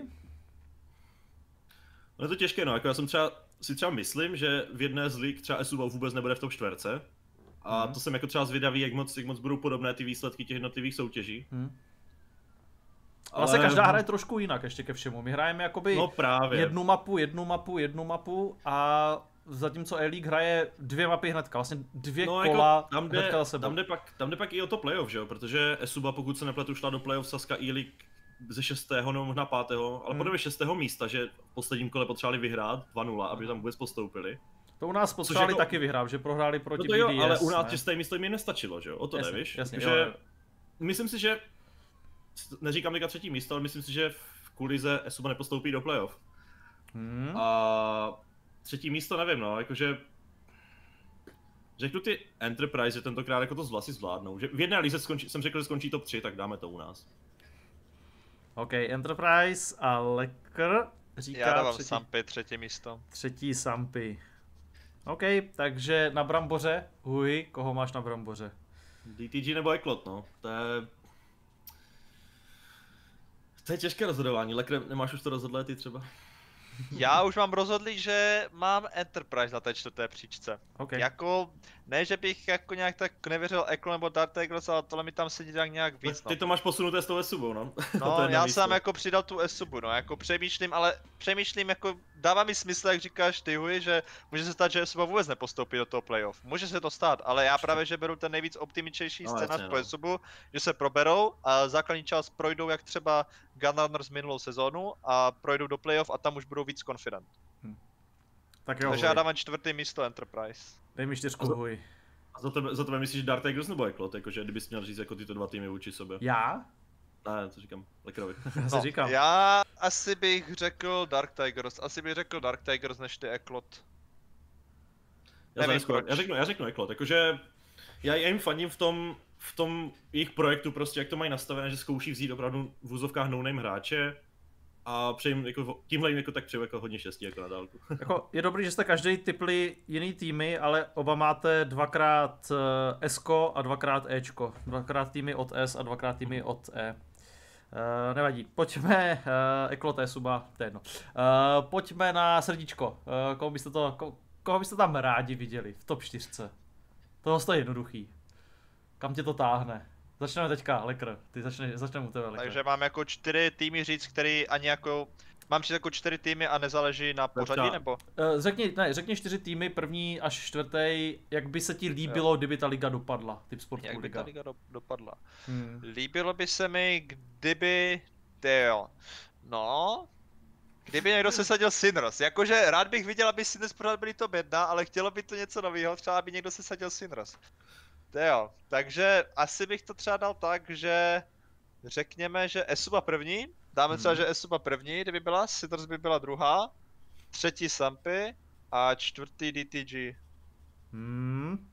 No je to těžké, no, jako já jsem třeba, si třeba myslím, že v jedné z lig třeba Esuba vůbec nebude v top čtverce. A hmm. to jsem jako třeba zvědavý, jak moc, jak moc budou podobné ty výsledky těch jednotlivých soutěží. Hmm. Ale... Vlastně každá hra je trošku jinak ještě ke všemu. My hrajeme jakoby no právě. jednu mapu, jednu mapu, jednu mapu a zatímco E-League hraje dvě mapy hnedka, vlastně dvě no, kola jako tam jde, hnedka za sebou. Tam jde, pak, tam jde pak i o to playoff, že jo? Protože Esuba, pokud se nepletu, šla do playoff Saska E-League ze šestého nebo možná pátého, ale hmm. podobně šestého místa, že v posledním kole potřebovali vyhrát dva nula, aby tam vůbec postoupili. To u nás potřebovali jako... taky vyhrát, že prohráli proti no to jo, B D S, ale u nás ne? čisté místo jim nestačilo, že jo? O to jasně, nevíš? Jasně, že... jo, jo. Myslím si, že neříkám teďka třetí místo, ale myslím si, že v kulize Esuba nepostoupí do playoff. Hmm. A třetí místo nevím, no, jakože řeknu ty Enterprise, že tentokrát jako to z vlasy zvládnou. Že v jedné lize skončí, jsem řekl, že skončí top tři, tak dáme to u nás. OK, Enterprise a Lekr říká Já dávám třetí, Sampy, třetí místo. Třetí Sampy. OK, takže na bramboře, Huj, koho máš na bramboře? D T G nebo Eklot, no, to je... To je těžké rozhodování, Lekr, nemáš už to rozhodlé ty třeba? Já už mám rozhodlý, že mám Enterprise na té čtvrté příčce. Okay. Jako, ne, že bych jako nějak tak nevěřil Eklo nebo Dark Tigers, ale tohle mi tam sedí tak nějak víc, no. Ty to máš posunuté s tou Esubou, no. No, já jsem jako přidal tu Esubu, no, jako přemýšlím, ale přemýšlím, jako dává mi smysl, jak říkáš ty, Huj, že může se stát, že Esuba vůbec nepostoupí do toho playoff. Může se to stát, ale já právě, že beru ten nejvíc optimičnější no, scénář po no. Esubu, že se proberou a základní část projdou jak třeba Gunrunners minulou sezónu a projdou do playoff a tam už budou víc confident. Hm. Tak jo, takže já dám čtvrtý místo Enterprise. Dej mi čtyřku, Huj. A za tebe, za tebe myslíš Dark Tigers nebo Eklot, jakože kdybys měl říct jako tyto dva týmy vůči sobě? Já? Ne, to říkám Lekrovi. Já si no, říkám. Já asi bych řekl Dark Tigers, asi bych řekl Dark Tigers než ty Eklot. Já, Nevím, já řeknu, já řeknu Eklot, jakože já jim fandím v tom, v tom jejich projektu prostě, jak to mají nastavené, že zkouší vzít opravdu v úzovkách no-name hráče a přejím, jako, tímhle jim jako tak přeju jako hodně štěstí jako na dálku. Jako, je dobrý, že jste každý typli jiný týmy, ale oba máte dvakrát S-ko a dvakrát Ečko. Dvakrát týmy od S a dvakrát týmy od E. Uh, nevadí, pojďme, uh, Eklot, Esuba, to je jedno. Uh, pojďme na srdíčko, uh, koho, byste to, ko, koho byste tam rádi viděli v top čtyřce? Tohle je jednoduchý. Kam tě to táhne? Začneme teďka, Lekr, ty začne, začneme u tebe, Lekr. Takže mám jako čtyři týmy říct, který ani jako... Mám říct jako čtyři týmy a nezáleží na pořadí, nebo? Uh, řekni, ne, řekni čtyři týmy, první až čtvrtý, jak by se ti líbilo, jo. kdyby ta liga dopadla, typ sportů jak liga. Jak by ta liga do, dopadla? Hmm. Líbilo by se mi, kdyby... Tyjo, no... Kdyby někdo sesadil Sinners, jakože rád bych viděl, aby Sinners pořád byli top jedna, ale chtělo by to něco nového, třeba aby někdo sesadil Sinners. Jo, takže asi bych to třeba dal tak, že řekněme, že Esuba první, dáme hmm. třeba, že Esuba první, kdyby byla, Sinners by byla druhá, třetí Sampy a čtvrtý D T G. Hmm.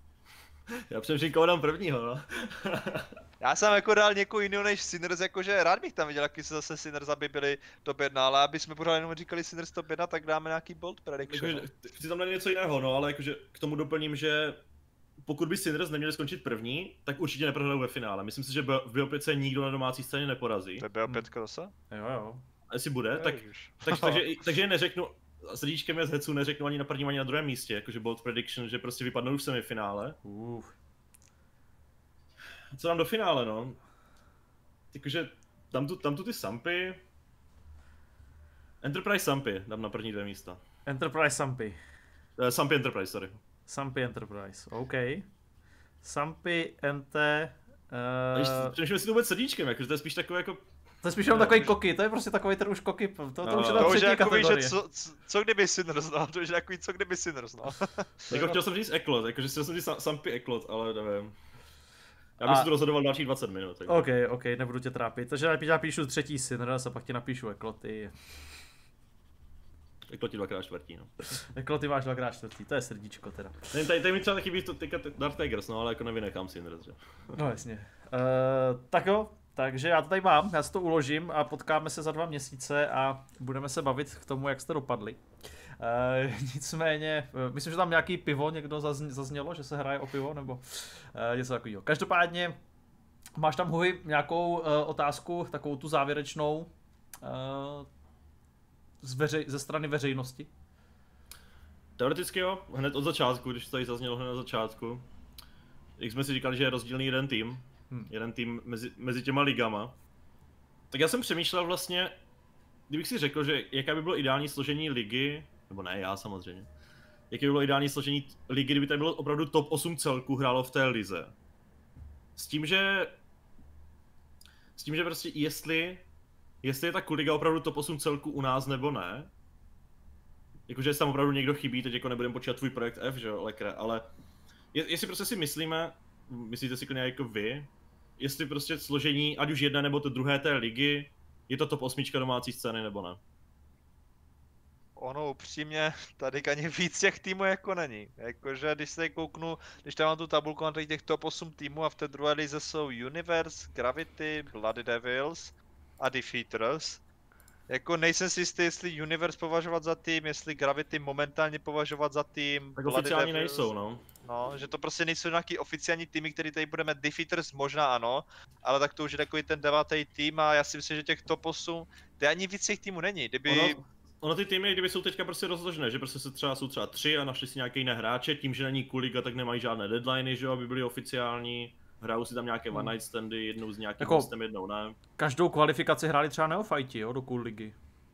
Já přemýšlím, koho dám prvního, no. Já jsem jako dal někoho jiného než Sinners, jakože rád bych tam viděl, jaký se zase Sinners, aby byli top jedna, ale aby jsme pořád jenom říkali Sinners top jedna, tak dáme nějaký bold prediction. Jako, chci tam dát něco jiného, no, ale jakože k tomu doplním, že pokud by Sinners neměli skončit první, tak určitě neprohrají ve finále. Myslím si, že v B O pět se nikdo na domácí scéně neporazí. To je B O pět zase? Jo, jo. A jestli bude, tak, tak, takže, takže neřeknu, srdíčkem je z heců neřeknu ani na prvním, ani na druhém místě, jakože bold prediction, že prostě vypadnou v semifinále. Uf. Co dám do finále, no? Takže tam tu, tam tu ty Sampy. Enterprise Sampy, dám na první dvě místa. Enterprise Sampy. Uh, Sampy Enterprise, sorry. Sampy Enterprise, OK. Sampy Ente... Uh... Přemýšlím si to vůbec srdíčkem, jakože to je spíš takové jako... To je spíš jenom takový koky, to je prostě takový ten už koky, to, to no, už je ta ta třetí jako kategorie. Víš, co, co, co kdyby Sinner znal, to už je takový, co kdyby Sinner znal. Jako chtěl jsem říct Eklot, jakože chtěl jsem říct Sampy Eklot, ale nevím. Já bych a... si to rozhodoval dalších dvacet minut. Tak. OK, OK, nebudu tě trápit, takže já napíšu třetí Sinner a pak ti napíšu Ekloty. Ekloti dvakrát čtvrtí, no. Ekloty máš dvakrát čtvrtý, to je srdíčko teda. Tady, tady, tady mi třeba chybí to teďka Darth Tigers, no ale jako nevynechám Sinner, že? No jasně. Uh, tak jo. Takže já to tady mám, já si to uložím a potkáme se za dva měsíce a budeme se bavit k tomu, jak jste dopadli. E, nicméně, myslím, že tam nějaký pivo někdo zaznělo, že se hraje o pivo, nebo e, něco takového. Každopádně, máš tam, Huhy, nějakou e, otázku, takovou tu závěrečnou e, z veřej, ze strany veřejnosti? Teoreticky jo, hned od začátku, když to tady zaznělo hned na začátku. Jak jsme si říkali, že je rozdílný jeden tým, Hmm. jeden tým mezi, mezi těma ligama. Tak já jsem přemýšlel vlastně, kdybych si řekl, že jaká by bylo ideální složení ligy, nebo ne, já samozřejmě, jaké by bylo ideální složení ligy, kdyby tady bylo opravdu top osm celků hrálo v té lize. S tím, že s tím, že prostě jestli, jestli je ta liga opravdu top osm celků u nás nebo ne, jakože tam opravdu někdo chybí, teď jako nebudeme počítat tvůj projekt F, že jo, Lekre, ale je, jestli prostě si myslíme, myslíte si klidně jako vy, jestli prostě složení, ať už jedné nebo to druhé té ligy, je to top osmička domácí scény nebo ne? Ono upřímně, tady ani víc těch týmů jako není. Jakože když se kouknu, když tam mám tu tabulku na těch top osm týmů a v té druhé lize jsou Universe, Gravity, Bloody Devils a Defeaters. Jako nejsem si jistý, jestli Universe považovat za tým, jestli Gravity momentálně považovat za tým. Tak oficiálně nejsou, no. No, že to prostě nejsou nějaký oficiální týmy, který tady budeme, Defeaters možná ano, ale tak to už je takový ten devátý tým a já si myslím, že těch top osm, to ani víc těch týmů není, kdyby... Ono, ono ty týmy, kdyby jsou teďka prostě rozložené, že prostě se třeba, jsou třeba tři a našli si nějaké jiné hráče, tím, že není Kuliga, tak nemají žádné deadliny, že jo, aby byly oficiální. Hrajou si tam nějaké one night standy, jednou z nějakým jako hostem, jednou ne. Každou kvalifikaci hráli třeba Neofajti, jo, do Cool ligy.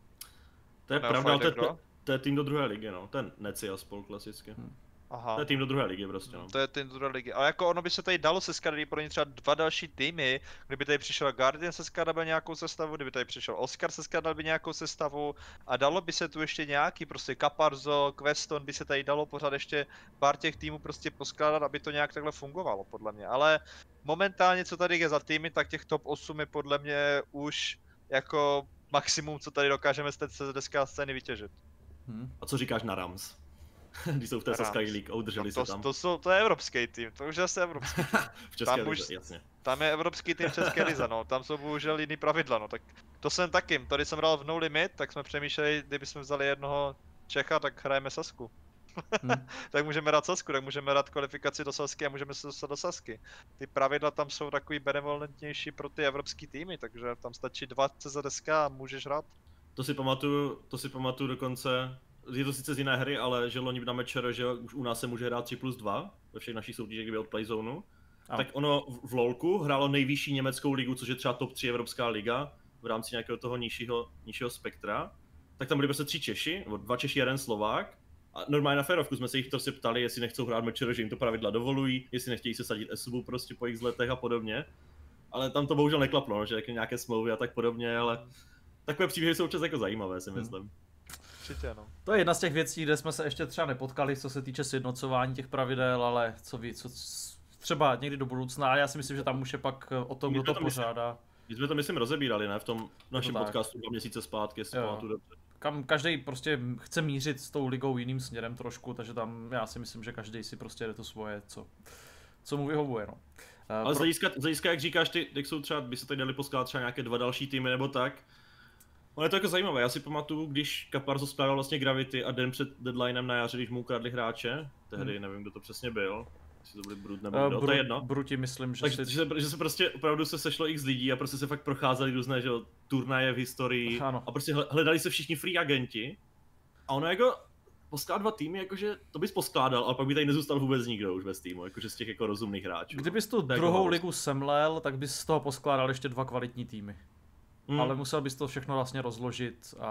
To je pravda, to je, to, to je tým do druhé ligy, no, ten Neci a spol klasicky. Hmm. Aha. To je tým do druhé ligy prostě, no. To je tým do druhé ligy, ale jako ono by se tady dalo seskat, kdyby pro ně třeba dva další týmy, kdyby tady přišel Guardian seskat by nějakou sestavu, kdyby tady přišel Oscar seskat by nějakou sestavu a dalo by se tu ještě nějaký, prostě Caparzo, Queston by se tady dalo pořád ještě pár těch týmů prostě poskládat, aby to nějak takhle fungovalo podle mě, ale momentálně co tady je za týmy, tak těch top osm je podle mě už jako maximum, co tady dokážeme z té C Z S K scény vytěžit. Hmm. A co říkáš na Rams? Když jsou v té Sky League a udrželi no to, se tam. To, jsou, to je evropský tým, to už je asi evropský tým. V České tam lize, už, jasně. Tam je evropský tým v České lize, no, tam jsou bohužel jiný pravidla, no, tak to jsem taky, tady jsem hrál v No Limit, tak jsme přemýšleli, kdybychom vzali jednoho Čecha, tak hrajeme Sasku. Hmm. Tak můžeme hrát Sasku, tak můžeme hrát kvalifikaci do Sasky a můžeme se dostat do Sasky. Ty pravidla tam jsou takový benevolentnější pro ty evropský týmy, takže tam stačí dva C Z S K a můžeš hrát. To si pamatuju, to si pamatuju dokonce. Je to sice z jiné hry, ale že loni na Mečer, že už u nás se může hrát tři plus dva ve všech našich soutěžích, kdyby od Playzonu. A. Tak ono v LoLku hrálo nejvyšší německou ligu, což je třeba top tři Evropská liga, v rámci nějakého toho nižšího, nižšího spektra. Tak tam byli prostě tři Češi, nebo dva Češi, jeden Slovák. A normálně na férovku jsme se jich to si ptali, jestli nechcou hrát Mečer, že jim to pravidla dovolují, jestli nechtějí se sadit S U prostě po x letech a podobně. Ale tam to bohužel neklaplo, no, že nějaké smlouvy a tak podobně, ale takové příběhy jsou občas jako zajímavé, si myslím. Hmm. Určitě, no. To je jedna z těch věcí, kde jsme se ještě třeba nepotkali, co se týče sjednocování těch pravidel, ale co ví, co třeba někdy do budoucna, ale já si myslím, že tam už je pak o tom, kdo to, to pořádá. My jsme to myslím rozebírali, ne? V tom našem podcastu dva měsíce zpátky, jestli pamatuju dobře. Kam každý prostě chce mířit s tou ligou jiným směrem trošku, takže tam já si myslím, že každý si prostě jde to svoje, co, co mu vyhovuje, no. Ale Pro... z hlediska, z hlediska, jak říkáš ty, jak jsou třeba, by se tady dali poskládat třeba nějaké dva další týmy nebo tak. Ono je to jako zajímavé, já si pamatuju, když Caparzo skládal vlastně Gravity a den před deadlinem na jaře, když mu ukradli hráče, tehdy hmm. nevím, kdo to přesně byl, jestli to byli Brut nebo kdo, uh, Brut, to je jedno. Bruti myslím, že tak, si... že, se, že se prostě opravdu se sešlo x lidí a prostě se fakt procházeli různé, že turnaje v historii ano. A prostě hledali se všichni free agenti a ono jako poskládat dva týmy, jakože to bys poskládal, ale pak by tady nezůstal vůbec nikdo už bez týmu, jakože z těch jako rozumných hráčů. Kdybys tu druhou jako ligu semlel, tak bys z toho poskládal ještě dva kvalitní týmy. Hmm. Ale musel bys to všechno vlastně rozložit a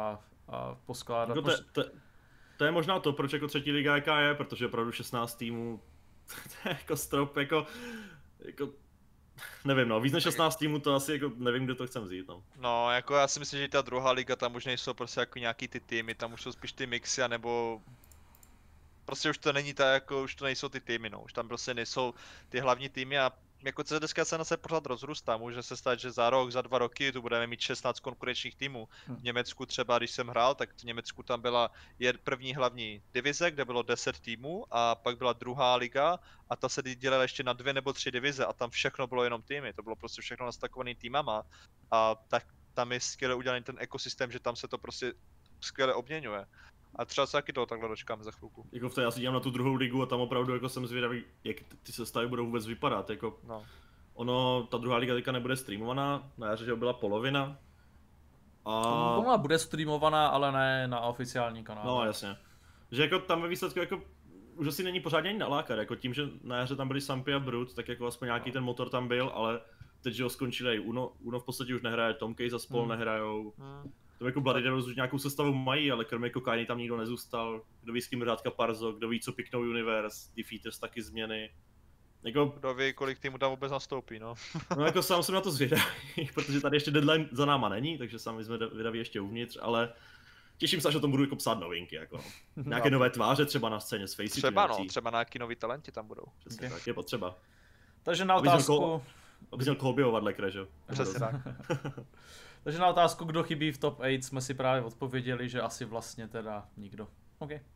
a poskládat. Jako te, te, to je možná to, proč jako třetí liga jaká je, protože opravdu šestnáct týmů, to je jako strop, jako, jako nevím no, víc než šestnáct týmů to asi jako nevím, kde to chcem vzít no. No, jako já si myslím, že ta druhá liga, tam už nejsou prostě jako nějaký ty týmy, tam už jsou spíš ty mixy, anebo prostě už to není tak, jako už to nejsou ty týmy, no, už tam prostě nejsou ty hlavní týmy a jako C S K scéna se pořád rozrůstá, může se stát, že za rok, za dva roky tu budeme mít šestnáct konkurenčních týmů. V Německu třeba, když jsem hrál, tak v Německu tam byla je první hlavní divize, kde bylo deset týmů a pak byla druhá liga a ta se dělala ještě na dvě nebo tři divize a tam všechno bylo jenom týmy, to bylo prostě všechno nastakovaný týmama a tak tam je skvěle udělaný ten ekosystém, že tam se to prostě skvěle obměňuje. A třeba se taky toho takhle dočkáme za chvilku. Jako v té já si dívám na tu druhou ligu a tam opravdu jako jsem zvědavý, jak ty sestavy budou vůbec vypadat. Jako no. Ono, ta druhá liga teďka nebude streamovaná, na jaře, že byla polovina. A... Ona bude streamovaná, ale ne na oficiální kanál. No jasně. Že jako tam ve výsledku jako už asi není pořádně ani nalákat, jako tím, že na jaře tam byli Sampy a Brut, tak jako aspoň nějaký ten motor tam byl, ale teď, že ho skončili Uno, Uno v podstatě už nehraje, Tom Case a spol hmm. nehrajou. Hmm. To jako Bloody Devils už nějakou sestavu mají, ale kromě Kokainy tam nikdo nezůstal. Kdo ví s kým hrát Parzo, kdo ví co piknou Universe, Defeaters taky změny. Jako... Kdo ví, kolik týmů tam vůbec nastoupí, no. No jako sám jsem na to zvědavý, protože tady ještě deadline za náma není, takže sami jsme vydaví ještě uvnitř, ale těším se, že to budu jako psát novinky, jako nějaké nové tváře třeba na scéně s Faceit. Třeba no, třeba nějaký nový talenti tam budou. Přesně okay. Tak, je potřeba. Takže na otázku... Abys měl Kolbyho Lekre, že jo? Přesně tak. Takže na otázku, kdo chybí v top osm, jsme si právě odpověděli, že asi vlastně teda nikdo. OK. Uh,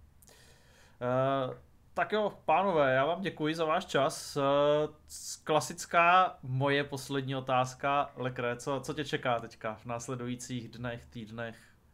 tak jo, pánové, já vám děkuji za váš čas. Uh, klasická moje poslední otázka. Lekre, co, co tě čeká teďka v následujících dnech, týdnech?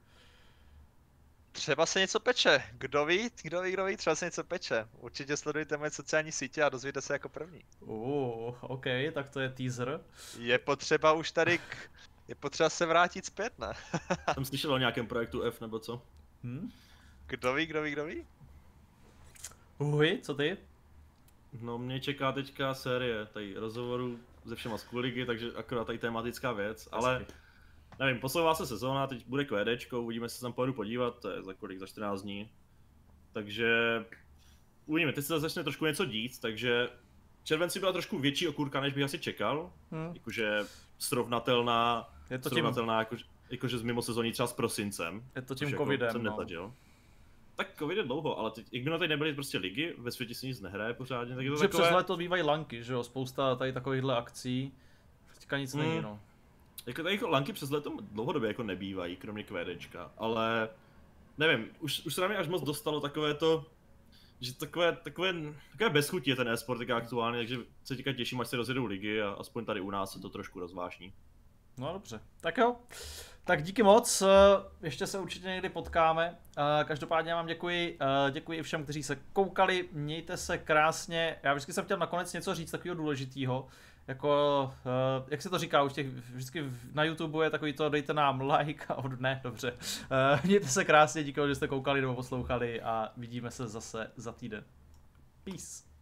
Třeba se něco peče. Kdo ví, kdo ví, kdo ví, třeba se něco peče. Určitě sledujte moje sociální sítě a dozvíte se jako první. Uh, OK, tak to je teaser. Je potřeba už tady k... Je potřeba se vrátit zpět, ne? Jsem slyšel o nějakém projektu F nebo co? Hmm? Kdo ví, kdo ví, kdo ví? Uhy, co ty? No mě čeká teďka série tady rozhovorů se všema z ligy, takže akorát tady tematická věc, ale nevím, posouvá se sezóna, teď bude QEDčko, uvidíme, se tam pojedu podívat, to je za kolik, za čtrnáct dní. Takže uvidíme, teď se začne trošku něco dít, takže červenci byla trošku větší okurka, než bych asi čekal, hmm. jakože srovnatelná, je to srovnatelná tím... jakože, jakože z mimo sezóní třeba s prosincem. Je to tím covidem, jako, jsem no. netadil. Tak covid je dlouho, ale teď, jak by na tady nebyly prostě ligy, ve světě se nic nehraje pořádně, tak je to že takové... přes léto bývají lanky, že jo, spousta tady takovýchhle akcí, teďka nic mm. není, no. Jako tady jako lanky přes léto dlouhodobě jako nebývají, kromě QDčka, ale nevím, už, už se na mě až moc dostalo takové to, že takové, takové, takové bezchutí je ten e-sport teďka aktuálně, takže se teďka těším, až se rozjedou ligy a aspoň tady u nás se to trošku rozvášní. No dobře, tak jo. Tak díky moc, ještě se určitě někdy potkáme. Každopádně vám děkuji, děkuji i všem, kteří se koukali, mějte se krásně. Já vždycky jsem chtěl nakonec něco říct takového důležitého. Jako, jak se to říká, už těch, vždycky na YouTube je takový to, dejte nám like a od ne, dobře. Mějte se krásně, díky, že jste koukali nebo poslouchali a vidíme se zase za týden. Peace.